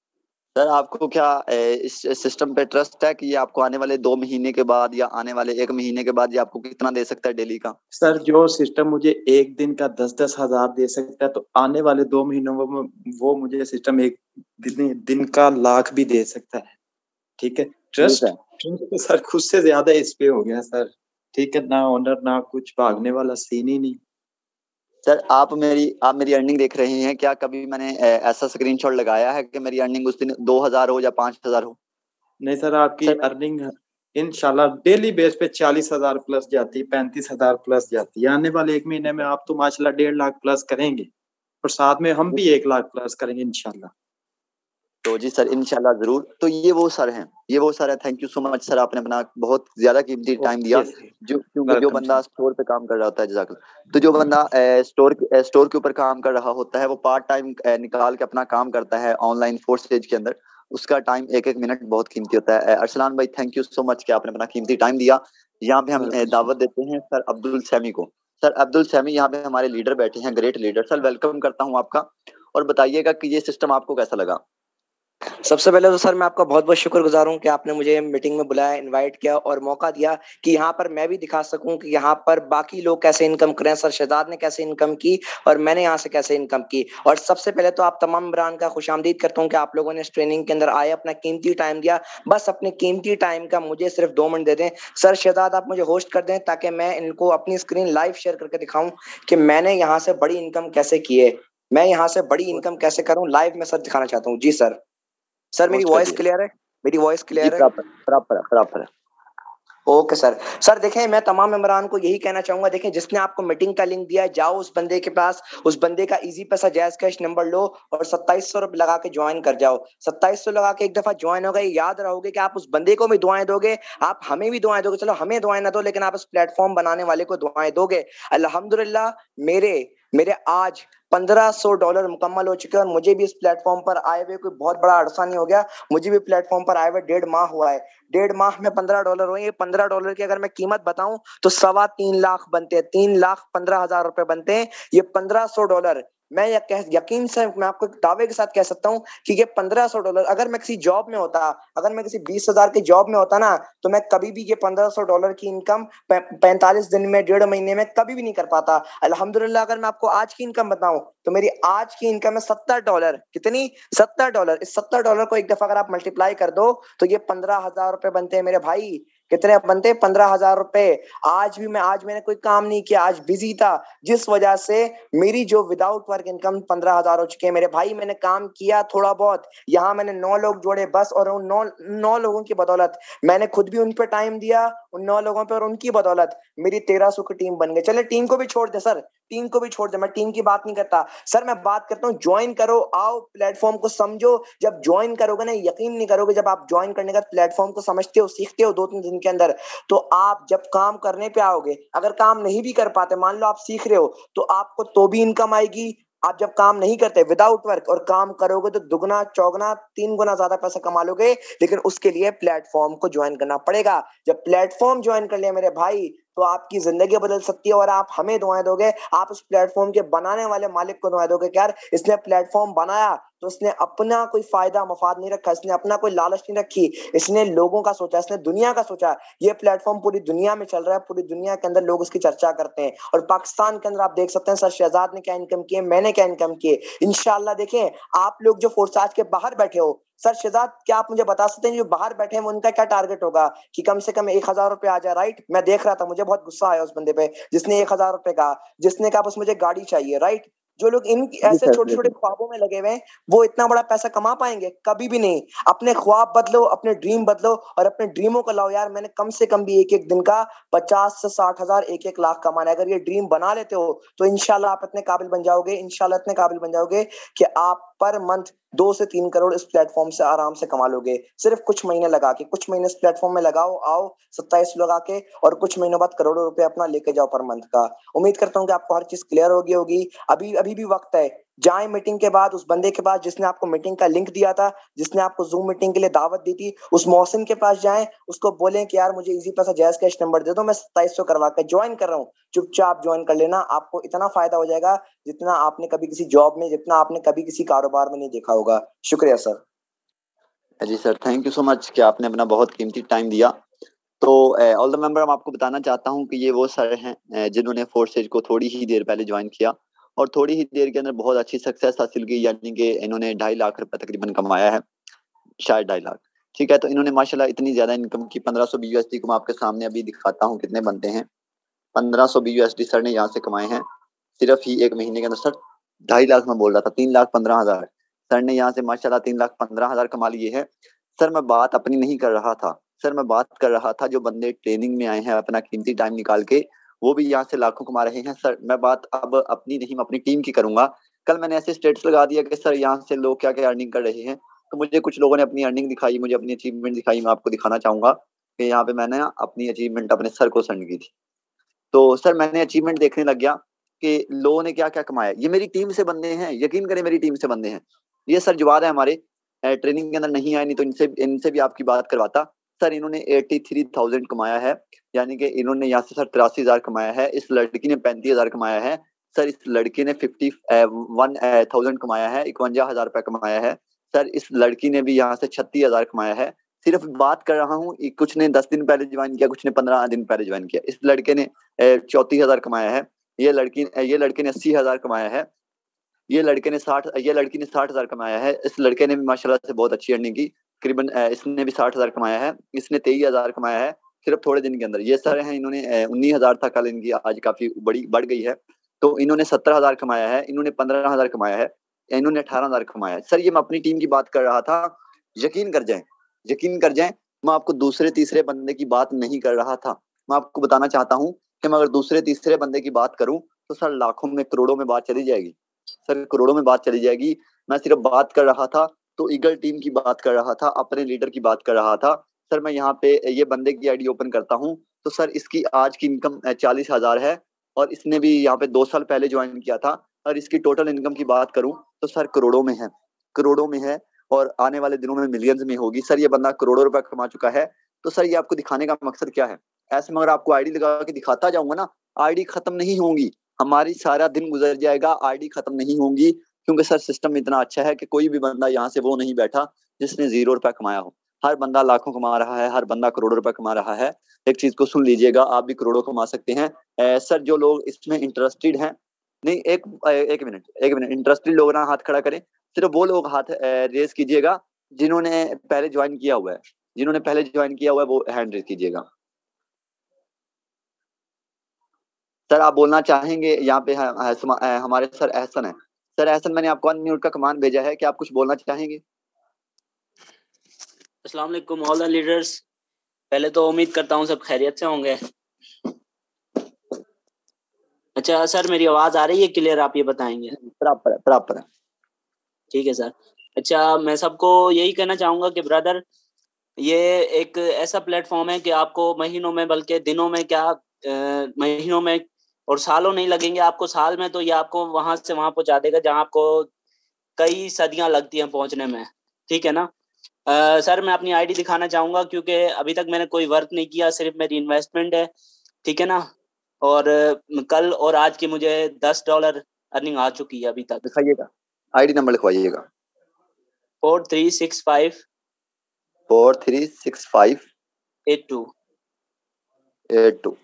सर आपको क्या इस सिस्टम पे ट्रस्ट है कि ये आपको आने वाले दो महीने के बाद या आने वाले एक महीने के बाद ये आपको कितना दे सकता है डेली का? सर जो सिस्टम मुझे एक दिन का दस दस हजार दे सकता है, तो आने वाले दो महीनों में वो मुझे सिस्टम एक दिन, दिन का लाख भी दे सकता है। ठीक है, ट्रस्ट ट्रस्ट तो सर खुद से ज्यादा इस पे हो गया सर। ठीक है, ना ओनर ना कुछ, भागने वाला सीन ही नहीं। सर आप मेरी आप मेरी अर्निंग देख रहे हैं क्या? कभी मैंने ऐसा स्क्रीनशॉट लगाया है कि मेरी अर्निंग उस दिन दो हजार हो या पांच हजार हो? नहीं सर, आपकी अर्निंग इंशाल्लाह डेली बेस पे चालीस हजार प्लस जाती है, पैंतीस हजार प्लस जाती है। आने वाले एक महीने में आप तो माशाल्लाह डेढ़ लाख प्लस करेंगे, और साथ में हम भी एक लाख प्लस करेंगे इंशाल्लाह। तो जी सर इंशाल्लाह जरूर। तो ये वो सर हैं, ये वो सर है। Thank you so much sir, आपने अपना बहुत ज्यादा कीमती टाइम दिया। जो क्योंकि जो बंदा स्टोर पे काम कर रहा होता है, जज़ाकल्लाह, तो जो बंदा स्टोर स्टोर के ऊपर काम कर रहा होता है वो पार्ट टाइम निकाल के अपना काम करता है ऑनलाइन फोर्स स्टेज के अंदर, उसका टाइम एक एक मिनट बहुत कीमती होता है। अरसलान भाई थैंक यू सो मच कि आपने अपना कीमती टाइम दिया। यहाँ पे हम दावत देते हैं सर अब्दुल सैमी को। सर अब्दुल सैमी यहाँ पे हमारे लीडर बैठे हैं, ग्रेट लीडर। सर वेलकम करता हूँ आपका, और बताइएगा कि ये सिस्टम आपको कैसा लगा। सबसे पहले तो सर मैं आपका बहुत बहुत शुक्रगुजार हूं कि आपने मुझे मीटिंग में बुलाया, इनवाइट किया और मौका दिया कि यहाँ पर मैं भी दिखा सकूं कि यहाँ पर बाकी लोग कैसे इनकम करें। सर शहजाद ने कैसे इनकम की और मैंने यहाँ से कैसे इनकम की। और सबसे पहले तो आप तमाम ब्रांड का खुशामदीद करता हूँ कि आप लोगों ने इस ट्रेनिंग के अंदर आए, अपना कीमती टाइम दिया। बस अपने कीमती टाइम का मुझे सिर्फ दो मिनट दे दें सर। शहजाद आप मुझे होस्ट कर दें ताकि मैं इनको अपनी स्क्रीन लाइव शेयर करके दिखाऊं कि मैंने यहाँ से बड़ी इनकम कैसे की है, मैं यहाँ से बड़ी इनकम कैसे करूँ। लाइव में सर दिखाना चाहता हूँ। जी सर। सर मेरी वॉइस क्लियर है? मेरी वॉइस क्लियर है? प्रॉपर प्रॉपर प्रॉपर है। Okay sir. सर देखें, मैं तमाम मेंबरान को यही कहना चाहूंगा, देखें जिसने आपको मीटिंग का लिंक दिया है, जाओ उस बंदे के पास, उस बंदे का इजी पैसा जायज कैश नंबर लो और सत्ताईस सौ रुपए लगा के ज्वाइन कर जाओ। सत्ताईस सौ लगा के एक दफा ज्वाइन हो गए, याद रहोगे कि आप उस बंदे को भी दुआएं दोगे, आप हमें भी दुआएं दोगे। चलो हमें दुआएं ना दो, लेकिन आप इस प्लेटफॉर्म बनाने वाले को दुआएं दोगे। अल्हम्दुलिल्लाह मेरे मेरे आज पंद्रह सौ डॉलर मुकम्मल हो चुके हैं और मुझे भी इस प्लेटफॉर्म पर आए हुए कोई बहुत बड़ा अरसा नहीं हो गया। मुझे भी प्लेटफॉर्म पर आए हुए डेढ़ माह हुआ है। डेढ़ माह में पंद्रह डॉलर हुए। ये पंद्रह डॉलर की अगर मैं कीमत बताऊं तो सवा तीन लाख बनते हैं, तीन लाख पंद्रह हजार रुपए बनते हैं। ये पंद्रह सौ डॉलर मैं यकीन से मैं आपको दावे के साथ कह सकता हूं कि ये पंद्रह सौ डॉलर अगर मैं किसी जॉब में होता, अगर मैं किसी बीस हजार की जॉब में होता ना, तो मैं कभी भी ये पंद्रह सौ डॉलर की इनकम पैंतालीस दिन में, डेढ़ महीने में कभी भी नहीं कर पाता। अल्हम्दुलिल्लाह अगर मैं आपको आज की इनकम बताऊं तो मेरी आज की इनकम है सत्तर डॉलर। कितनी? सत्तर डॉलर। इस सत्तर डॉलर को एक दफा अगर आप मल्टीप्लाई कर दो तो ये पंद्रह हजार रुपए बनते हैं मेरे भाई। कितने बनते? पंद्रह हजार रुपए। आज भी मैं आज मैंने कोई काम नहीं किया, आज बिजी था, जिस वजह से मेरी जो विदाउट वर्क इनकम पंद्रह हजार हो चुके हैं मेरे भाई। मैंने काम किया थोड़ा बहुत, यहाँ मैंने नौ लोग जोड़े बस, और उन नौ नौ लोगों की बदौलत मैंने खुद भी उन पे टाइम दिया, उन नौ लोगों पे, और उनकी बदौलत मेरी तेरह सौ की टीम बन गई। चले टीम को भी छोड़ दे सर, टीम को भी छोड़ दे, मैं टीम की बात नहीं करता सर, मैं बात करता हूँ ज्वाइन करो, आओ प्लेटफॉर्म को समझो। जब ज्वाइन करोगे ना, यकीन नहीं करोगे, जब आप ज्वाइन करने का प्लेटफॉर्म को समझते हो, सीखते हो दो तीन दिन के अंदर, तो आप जब काम करने पे आओगे, अगर काम नहीं भी कर पाते, मान लो आप सीख रहे हो, तो आपको तो भी इनकम आएगी। आप जब काम नहीं करते विदाउट वर्क और काम करोगे तो दुगना चौगना तीन गुना ज्यादा पैसा कमा लोगे, लेकिन उसके लिए प्लेटफॉर्म को ज्वाइन करना पड़ेगा। जब प्लेटफॉर्म ज्वाइन कर लिया मेरे भाई तो आपकी जिंदगी बदल सकती है, और आप हमें दुआएं दोगे, आप उस प्लेटफॉर्म के बनाने वाले मालिक को दुआएं दोगे कि यार इसने प्लेटफॉर्म बनाया तो इसने अपना कोई फायदा मफाद नहीं रखा, इसने अपना कोई लालच नहीं रखी, इसने लोगों का सोचा, इसने दुनिया का सोचा। ये प्लेटफॉर्म पूरी दुनिया में चल रहा है, पूरी दुनिया के अंदर लोग उसकी चर्चा करते हैं, और पाकिस्तान के अंदर आप देख सकते हैं सर शहजाद ने क्या इनकम की है, मैंने क्या इनकम की है। इंशाल्लाह देखें, आप लोग जो फोर्स आज के बाहर बैठे हो, सर शहजाद क्या आप मुझे बता सकते हैं जो बाहर बैठे हैं उनका क्या टारगेट होगा कि कम से कम एक हजार रुपए आ जाए? राइट, मैं देख रहा था, मुझे बहुत गुस्सा आया उस बंदे पे जिसने एक हजार रुपए कहा, जिसने कहा बस मुझे गाड़ी चाहिए। राइट, जो लोग इन ऐसे छोटे छोटे ख्वाबों में लगे हुए हैं वो इतना बड़ा पैसा कमा पाएंगे? कभी भी नहीं। अपने ख्वाब बदलो, अपने ड्रीम बदलो और अपने ड्रीमों को लाओ। यार मैंने कम से कम भी एक एक दिन का पचास से साठ हजार, एक एक लाख कमाना है। अगर ये ड्रीम बना लेते हो तो इंशाल्लाह आप इतने काबिल बन जाओगे, इंशाल्लाह इतने काबिल बन जाओगे कि आप पर मंथ दो से तीन करोड़ इस प्लेटफॉर्म से आराम से कमा लोगे। सिर्फ कुछ महीने लगा के, कुछ महीने इस प्लेटफॉर्म में लगाओ, आओ सत्ताईस लगा के, और कुछ महीनों बाद करोड़ों रुपए अपना लेके जाओ पर मंथ का। उम्मीद करता हूँ कि आपको हर चीज क्लियर होगी होगी अभी अभी भी वक्त है। जाए मीटिंग के बाद उस बंदे के पास जिसने आपको मीटिंग का लिंक दिया था, जिसने आपको जूम मीटिंग के लिए दावत दी थी, उस मोहसिन के पास जाएं, उसको बोलें कि यार मुझे इजी पैसा जायज कैश नंबर दे दो, मैं सत्ताईस सौ करवा कर ज्वाइन कर रहा हूँ। चुपचाप ज्वाइन कर लेना, आपको इतना फायदा हो जाएगा जितना आपने कभी किसी जॉब में, जितना आपने कभी किसी कारोबार में नहीं देखा होगा। शुक्रिया सर। जी sir, thank you so much कि आपने अपना बहुत कीमती टाइम दिया। तो ऑल द मेंबर, मैं आपको बताना चाहता हूं कि ये वो सर हैं जिन्होंने फोर्सेज को थोड़ी ही देर पहले ज्वाइन किया और थोड़ी ही देर के अंदर बहुत अच्छी सक्सेस हासिल की, यानी कि इन्होंने ढाई लाख रुपए तकरीबन कमाया है, शायद ढाई लाख। ठीक है, तो इन्होंने माशाल्लाह इतनी ज्यादा इनकम की। पंद्रह सौ बी यूएसडी को मैं आपके सामने अभी दिखाता हूँ कितने बनते हैं। पंद्रह सौ बी यूएसडी सर ने यहाँ से कमाए हैं सिर्फ ही एक महीने के अंदर। सर ढाई लाख में बोल रहा था, तीन लाख पंद्रह हजार सर ने यहाँ से माशाल्लाह तीन लाख पंद्रह हजार कमा लिए है। सर मैं बात अपनी नहीं कर रहा था, सर मैं बात कर रहा था जो बंदे ट्रेनिंग में आए हैं अपना कीमती टाइम निकाल के, वो भी यहाँ से लाखों कमा रहे हैं। सर मैं बात अब अपनी नहीं, मैं अपनी टीम की करूंगा। कल मैंने ऐसे स्टेटस लगा दिया कि सर यहाँ से लोग क्या क्या अर्निंग कर रहे हैं, तो मुझे कुछ लोगों ने अपनी अर्निंग दिखाई, मुझे अपनी अचीवमेंट दिखाई। मैं आपको दिखाना चाहूंगा कि यहाँ पे मैंने अपनी अचीवमेंट अपने सर को सेंड की थी। तो सर मैंने अचीवमेंट देखने लग गया कि लोगों ने क्या क्या कमाया। ये मेरी टीम से बंदे हैं, यकीन करें मेरी टीम से बंदे हैं। ये सर जवाब है हमारे ट्रेनिंग के अंदर नहीं आए, नहीं तो इनसे इनसे भी आपकी बात करवाता। सर इन्होंने एटी थ्री थाउजेंड कमाया है, यानी कि इन्होंने यहाँ से सर तिरासी हजार कमाया है। इस लड़की ने पैंतीस हजार कमाया है। सर इस लड़की ने फिफ्टी वन थाउजेंड कमाया है, इक्वंजा हजार रुपया कमाया है। सर इस लड़की ने भी यहाँ से छत्तीस हजार कमाया है। सिर्फ बात कर रहा हूँ, कुछ ने दस दिन पहले ज्वाइन किया, कुछ ने पंद्रह दिन पहले ज्वाइन किया। इस लड़के ने चौतीस हजार कमाया है। ये लड़की ये लड़के ने अस्सी हजार कमाया है। ये लड़के ने साठ ये लड़की ने साठ हजार कमाया है। इस लड़के ने भी माशाल्लाह से बहुत अच्छी अर्निंग की, करीबन इसने भी साठ हजार कमाया है। इसने तेईस हजार कमाया है सिर्फ थोड़े दिन के अंदर। ये सर हैं, इन्होंने उन्नीस हजार था कल, इनकी आज काफी बड़ी बढ़ गई है। तो इन्होंने सत्तर हजार कमाया है, इन्होंने पंद्रह हजार कमाया है, इन्होंने अठारह हजार कमाया है। सर ये मैं अपनी टीम की बात कर रहा था। यकीन कर जाए, यकीन कर जाए मैं आपको दूसरे तीसरे बंदे की बात नहीं कर रहा था। मैं आपको बताना चाहता हूँ कि मैं अगर दूसरे तीसरे बंदे की बात करूं तो सर लाखों में करोड़ों में बात चली जाएगी, सर करोड़ों में बात चली जाएगी। मैं सिर्फ बात कर रहा था तो ईगल टीम की बात कर रहा था, अपने लीडर की बात कर रहा था। सर मैं यहाँ पे ये बंदे की आईडी ओपन करता हूँ तो सर इसकी आज की इनकम चालीस हजार है और इसने भी यहाँ पे दो साल पहले ज्वाइन किया था। और इसकी टोटल इनकम की बात करूं तो सर करोड़ों में है, करोड़ों में है और आने वाले दिनों में मिलियंस में होगी। सर ये बंदा करोड़ों रुपए कमा चुका है। तो सर ये आपको दिखाने का मकसद क्या है? ऐसे मगर आपको आईडी लगा के दिखाता जाऊंगा ना, आईडी खत्म नहीं होंगी, हमारी सारा दिन गुजर जाएगा, आईडी खत्म नहीं होंगी। क्योंकि सर सिस्टम इतना अच्छा है कि कोई भी बंदा यहाँ से वो नहीं बैठा जिसने जीरो रुपया कमाया हो। हर बंदा लाखों कमा रहा है, हर बंदा करोड़ों रुपए कमा रहा है। एक चीज को सुन लीजिएगा, आप भी करोड़ों कमा सकते हैं। ए, सर जो लोग इसमें इंटरेस्टेड हैं, नहीं एक एक मिनट एक मिनट इंटरेस्टेड लोग ना हाथ खड़ा करें। सिर्फ वो लोग हाथ रेज कीजिएगा जिन्होंने पहले ज्वाइन किया हुआ है, जिन्होंने पहले ज्वाइन किया हुआ है वो हैंड रेज कीजिएगा। सर आप बोलना चाहेंगे? यहाँ पे है, है, हमारे सर एहसन है। सर एहसन मैंने आपको अनम्यूट का कमांड भेजा है कि आप कुछ बोलना चाहेंगे? अस्सलाम वालेकुम ऑल द लीडर्स। पहले तो उम्मीद करता हूँ सब खैरियत से होंगे। अच्छा सर मेरी आवाज आ रही है क्लियर? आप ये बताएंगे। प्रॉपर है, प्रॉपर है। ठीक है सर। अच्छा मैं सबको यही कहना चाहूंगा कि ब्रदर ये एक ऐसा प्लेटफॉर्म है कि आपको महीनों में बल्कि दिनों में क्या महीनों में और सालों नहीं लगेंगे। आपको साल में तो ये आपको वहां से वहां पहुंचा देगा जहां आपको कई सदियां लगती हैं पहुंचने में। ठीक है ना? Uh, सर मैं अपनी आईडी दिखाना चाहूंगा क्योंकि अभी तक मैंने कोई वर्क नहीं किया, सिर्फ मेरी इन्वेस्टमेंट है। ठीक है ना? और uh, कल और आज की मुझे दस डॉलर अर्निंग आ चुकी है अभी तक। दिखाइएगा, आईडी नंबर लिखवाइएगा। Four three six five four three six five eight two eight two.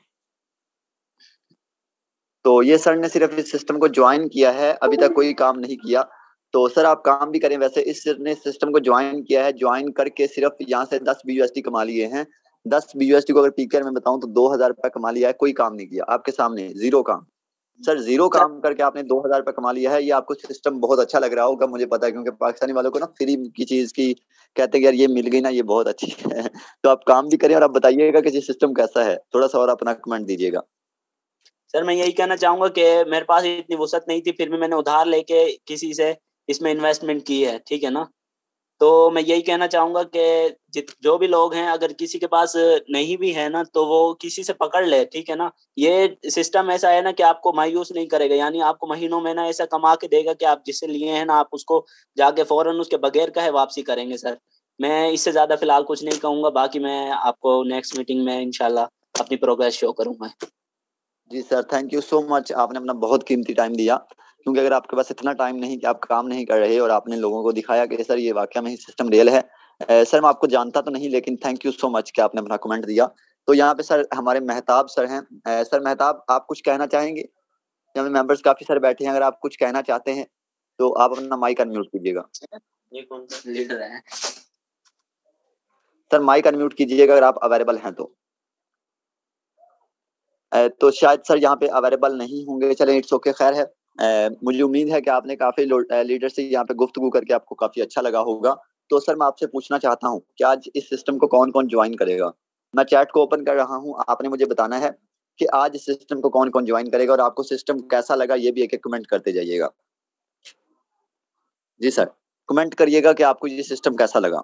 तो ये सर ने सिर्फ इस सिस्टम को ज्वाइन किया है, अभी तक कोई काम नहीं किया। तो सर आप काम भी करें। वैसे इस ने सिस्टम को ज्वाइन किया है, ज्वाइन करके सिर्फ यहाँ से दस बी यूएसडी कमा लिए हैं। दस बी यूएसडी को अगर पीकर में बताऊं तो दो हजार रुपया कमा लिया है, कोई काम नहीं किया। आपके सामने जीरो काम। सर जीरो काम करके आपने दो हजार रुपया कमा लिया है। ये आपको सिस्टम बहुत अच्छा लग रहा होगा, मुझे पता है, क्योंकि पाकिस्तानी वालों को ना फ्री की चीज की कहते हैं यार ये मिल गई ना, ये बहुत अच्छी है। तो आप काम भी करें और आप बताइएगा कि ये सिस्टम कैसा है, थोड़ा सा और अपना कमेंट दीजिएगा। सर मैं यही कहना चाहूंगा कि मेरे पास इतनी वसत नहीं थी, फिर भी मैंने उधार लेके किसी से इसमें इन्वेस्टमेंट की है। ठीक है ना? तो मैं यही कहना चाहूंगा कि जो भी लोग हैं अगर किसी के पास नहीं भी है ना तो वो किसी से पकड़ ले। ठीक है ना? ये सिस्टम ऐसा है ना कि आपको मायूस नहीं करेगा, यानी आपको महीनों में ना ऐसा कमा के देगा कि आप जिससे लिए हैं ना आप उसको जाके फौरन उसके बगैर का है वापसी करेंगे। सर मैं इससे ज्यादा फिलहाल कुछ नहीं कहूंगा, बाकी मैं आपको नेक्स्ट मीटिंग में इंशाल्लाह अपनी प्रोग्रेस शो करूंगा। जी sir, thank you so much, आपने अपना बहुत कीमती टाइम दिया। क्योंकि अगर आपके पास इतना टाइम नहीं कि आप काम नहीं कर रहे और आपने लोगों को दिखाया कि सर ये वाकई में ही सिस्टम रियल है। ए, सर मैं आपको जानता तो नहीं, लेकिन थैंक यू सो मच कि आपने अपना कमेंट दिया। तो यहाँ पे सर हमारे मेहताब सर हैं। ए, सर मेहताब आप कुछ कहना चाहेंगे? यहाँ पे मेंबर्स काफी सारे बैठे हैं, अगर आप कुछ कहना चाहते हैं तो आप अपना माइक अनम्यूट कीजिएगा। ये कौन सा लीडर है? सर माइक अनम्यूट कीजिएगा अगर आप अवेलेबल हैं तो। तो शायद सर यहाँ पे अवेलेबल नहीं होंगे। चलें इट्स ओके, खैर है। ए, मुझे उम्मीद है कि आपने काफी लीडर से यहाँ पे गुफ्तगू करके आपको काफी अच्छा लगा होगा। तो सर मैं आपसे पूछना चाहता हूँ कि आज इस सिस्टम को कौन कौन ज्वाइन करेगा? मैं चैट को ओपन कर रहा हूँ, आपने मुझे बताना है कि आज इस सिस्टम को कौन कौन ज्वाइन करेगा और आपको सिस्टम कैसा लगा, ये भी एक एक कमेंट करते जाइएगा। जी सर, कमेंट करिएगा कि आपको ये सिस्टम कैसा लगा।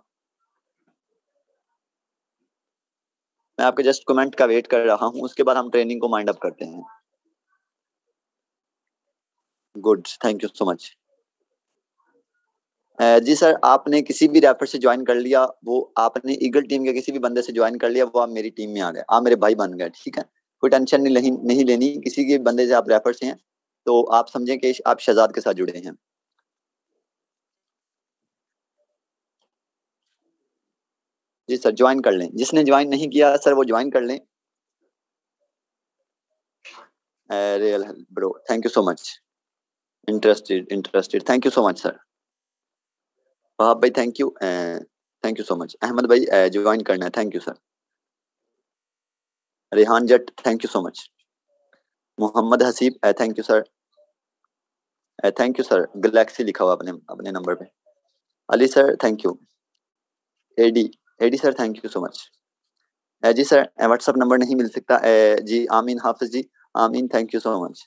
मैं आपके जस्ट कमेंट का वेट कर रहा हूं, उसके बाद हम ट्रेनिंग को माइंड अप करते हैं। Good, thank you so much. जी सर, आपने किसी भी रैपर से ज्वाइन कर लिया, वो आपने ईगल टीम के किसी भी बंदे से ज्वाइन कर लिया, वो आप मेरी टीम में आ गए, आप मेरे भाई बन गए। ठीक है, कोई टेंशन नहीं नहीं लेनी। किसी के बंदे से आप रैपर से हैं तो आप समझें कि आप शहजाद के साथ जुड़े हैं। जी सर, ज्वाइन कर लें। जिसने ज्वाइन नहीं किया सर वो ज्वाइन कर लें। Real bro, thank you so much. Interested interested thank you so much sir. Wahab भाई thank you, thank you so much. Ahmed भाई ज्वाइन करना है, thank you sir. Rehan Jat thank you so much. Mohammad Haseeb thank you sir, thank you sir. Galaxy लिखा हुआ अपने अपने number पे। Ali sir thank you. AD AD sir thank you so much. जी sir WhatsApp number नहीं मिल सकता। जी आमीन हाफिज जी, आमीन थैंक यू सो मच।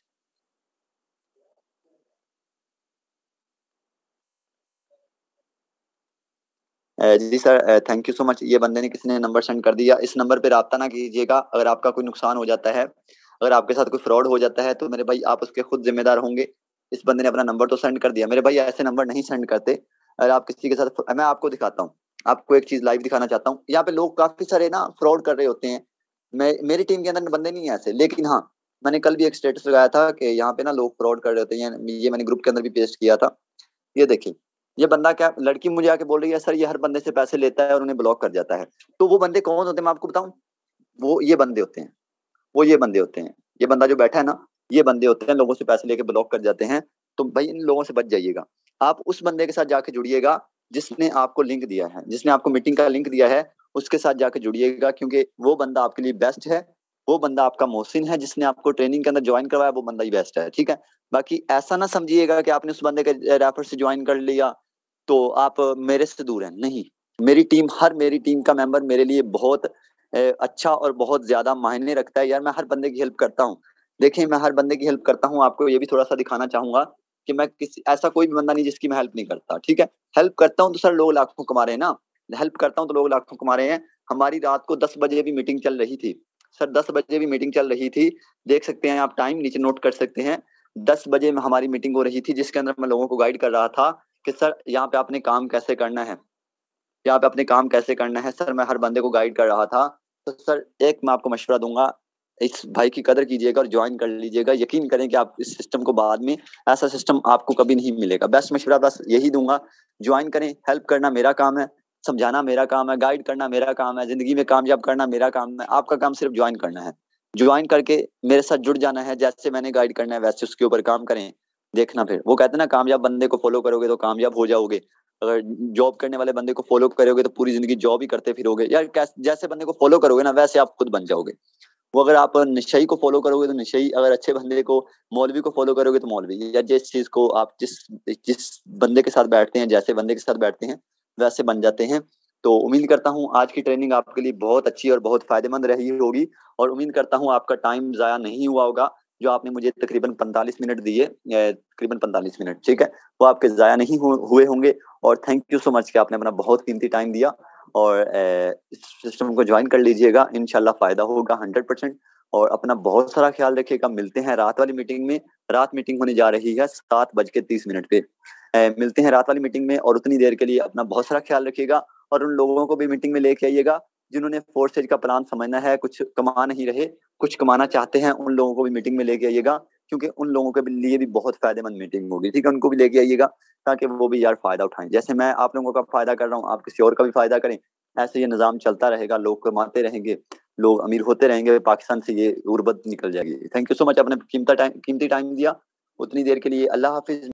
जी sir thank you so much. ये बंदे ने किसी ने नंबर सेंड कर दिया, इस नंबर पे राब्ता ना कीजिएगा अगर आपका कोई नुकसान हो जाता है, अगर आपके साथ कोई फ्रॉड हो जाता है तो मेरे भाई आप उसके खुद जिम्मेदार होंगे। इस बंदे ने अपना नंबर तो सेंड कर दिया, मेरे भाई ऐसे नंबर नहीं सेंड करते। अगर आप किसी के साथ, मैं आपको दिखाता हूँ, आपको एक चीज लाइव दिखाना चाहता हूँ। यहाँ पे लोग काफी सारे ना फ्रॉड कर रहे होते हैं। मैं मेरी टीम के अंदर बंदे नहीं है ऐसे, लेकिन हाँ मैंने कल भी एक स्टेटस लगाया था कि यहाँ पे ना लोग फ्रॉड कर रहे होते हैं, ये मैंने ग्रुप के अंदर भी पेस्ट किया था। ये देखिए ये बंदा क्या, लड़की मुझे आके बोल रही है सर ये हर बंदे से पैसे लेता है और उन्हें ब्लॉक कर जाता है। तो वो बंदे कौन होते हैं मैं आपको बताऊं, वो ये बंदे होते हैं, वो ये बंदे होते हैं, ये बंदा जो बैठा है ना ये बंदे होते हैं, लोगों से पैसे लेके ब्लॉक कर जाते हैं। तो भाई इन लोगों से बच जाइएगा। आप उस बंदे के साथ जाके जुड़िएगा जिसने आपको लिंक दिया है, जिसने आपको मीटिंग का लिंक दिया है, उसके साथ जाके जुड़िएगा, क्योंकि वो बंदा आपके लिए बेस्ट है। वो बंदा आपका मोहसिन है, जिसने आपको ट्रेनिंग के अंदर ज्वाइन करवाया, वो बंदा ही बेस्ट है। ठीक है, बाकी ऐसा ना समझिएगा कि आपने उस बंदे के रेफर से ज्वाइन कर लिया तो आप मेरे से दूर हैं, नहीं। मेरी टीम, हर मेरी टीम का मेंबर मेरे लिए बहुत अच्छा और बहुत ज्यादा मायने रखता है यार। मैं हर बंदे की हेल्प करता हूँ। देखिए मैं हर बंदे की हेल्प करता हूँ, आपको ये भी थोड़ा सा दिखाना चाहूंगा कि मैं किसी, ऐसा कोई भी बंदा नहीं जिसकी मैं हेल्प नहीं करता। ठीक है, हेल्प करता हूँ तो सर लोग लाखों कमा रहे हैं ना, हेल्प करता हूँ तो लोग लाखों कमा रहे हैं। हमारी रात को दस बजे भी मीटिंग चल रही थी सर, दस बजे भी मीटिंग चल रही थी। देख सकते हैं आप, टाइम नीचे नोट कर सकते हैं। दस बजे में हमारी मीटिंग हो रही थी, जिसके अंदर मैं लोगों को गाइड कर रहा था कि सर यहाँ पे आपने काम कैसे करना है, यहाँ पे अपने काम कैसे करना है। सर मैं हर बंदे को गाइड कर रहा था। तो सर एक मैं आपको मशवरा दूंगा, इस भाई की कदर कीजिएगा और ज्वाइन कर लीजिएगा। यकीन करें कि आप इस सिस्टम को बाद में, ऐसा सिस्टम आपको कभी नहीं मिलेगा। बेस्ट मशवरा बस यही दूंगा, ज्वाइन करें। हेल्प करना मेरा काम है, समझाना मेरा काम है, गाइड करना मेरा काम है, जिंदगी में कामयाब करना मेरा काम है। आपका काम सिर्फ ज्वाइन करना है, ज्वाइन करके मेरे साथ जुड़ जाना है। जैसे मैंने गाइड करना है वैसे उसके ऊपर काम करें। देखना फिर, वो कहते हैं ना कामयाब बंदे को फॉलो करोगे तो कामयाब हो जाओगे, अगर जॉब करने वाले बंदे को फॉलो करोगे तो पूरी जिंदगी जॉब ही करते फिरोगे यार। जैसे बंदे को फॉलो करोगे ना वैसे आप खुद बन जाओगे। वो अगर आप निश्चयी को फॉलो करोगे तो निश्चयी, अगर अच्छे बंदे को, मौलवी को फॉलो करोगे तो मौलवी, या जिस चीज को आप जिस जिस बंदे के साथ बैठते हैं, जैसे बंदे के साथ बैठते हैं वैसे बन जाते हैं। तो उम्मीद करता हूँ आज की ट्रेनिंग आपके लिए बहुत अच्छी और बहुत फायदेमंद रही होगी, और उम्मीद करता हूँ आपका टाइम जाया नहीं हुआ होगा। जो आपने मुझे तकरीबन पैंतालीस मिनट दिए, तकरीबन पैंतालीस मिनट, ठीक है, वो आपके जाया नहीं हुए होंगे। और थैंक यू सो मच कि आपने अपना बहुत कीमती टाइम दिया, और इस सिस्टम को ज्वाइन कर लीजिएगा, इंशाल्लाह फायदा होगा हंड्रेड परसेंट। और अपना बहुत सारा ख्याल रखिएगा। मिलते हैं रात वाली मीटिंग में, रात मीटिंग होने जा रही है सात बज के तीस मिनट पे। ए, मिलते हैं रात वाली मीटिंग में, और उतनी देर के लिए अपना बहुत सारा ख्याल रखिएगा। और उन लोगों को भी मीटिंग में लेके आइएगा जिन्होंने फोर्थ स्टेज का प्लान समझना है, कुछ कमा नहीं रहे, कुछ कमाना चाहते हैं, उन लोगों को भी मीटिंग में लेके आइएगा, क्योंकि उन लोगों के लिए भी बहुत फायदेमंद मीटिंग होगी। ठीक है, उनको भी लेके आइएगा ताकि वो भी यार फायदा उठाएं। जैसे मैं आप लोगों का फायदा कर रहा हूँ, आप किसी और का भी फायदा करें। ऐसे ये निजाम चलता रहेगा, लोग कमाते रहेंगे, लोग अमीर होते रहेंगे, पाकिस्तान से ये गुर्बत निकल जाएगी। थैंक यू सो मच, आपने कीमती टाइम कीमती टाइम दिया उतनी देर के लिए। अल्लाह हाफिज।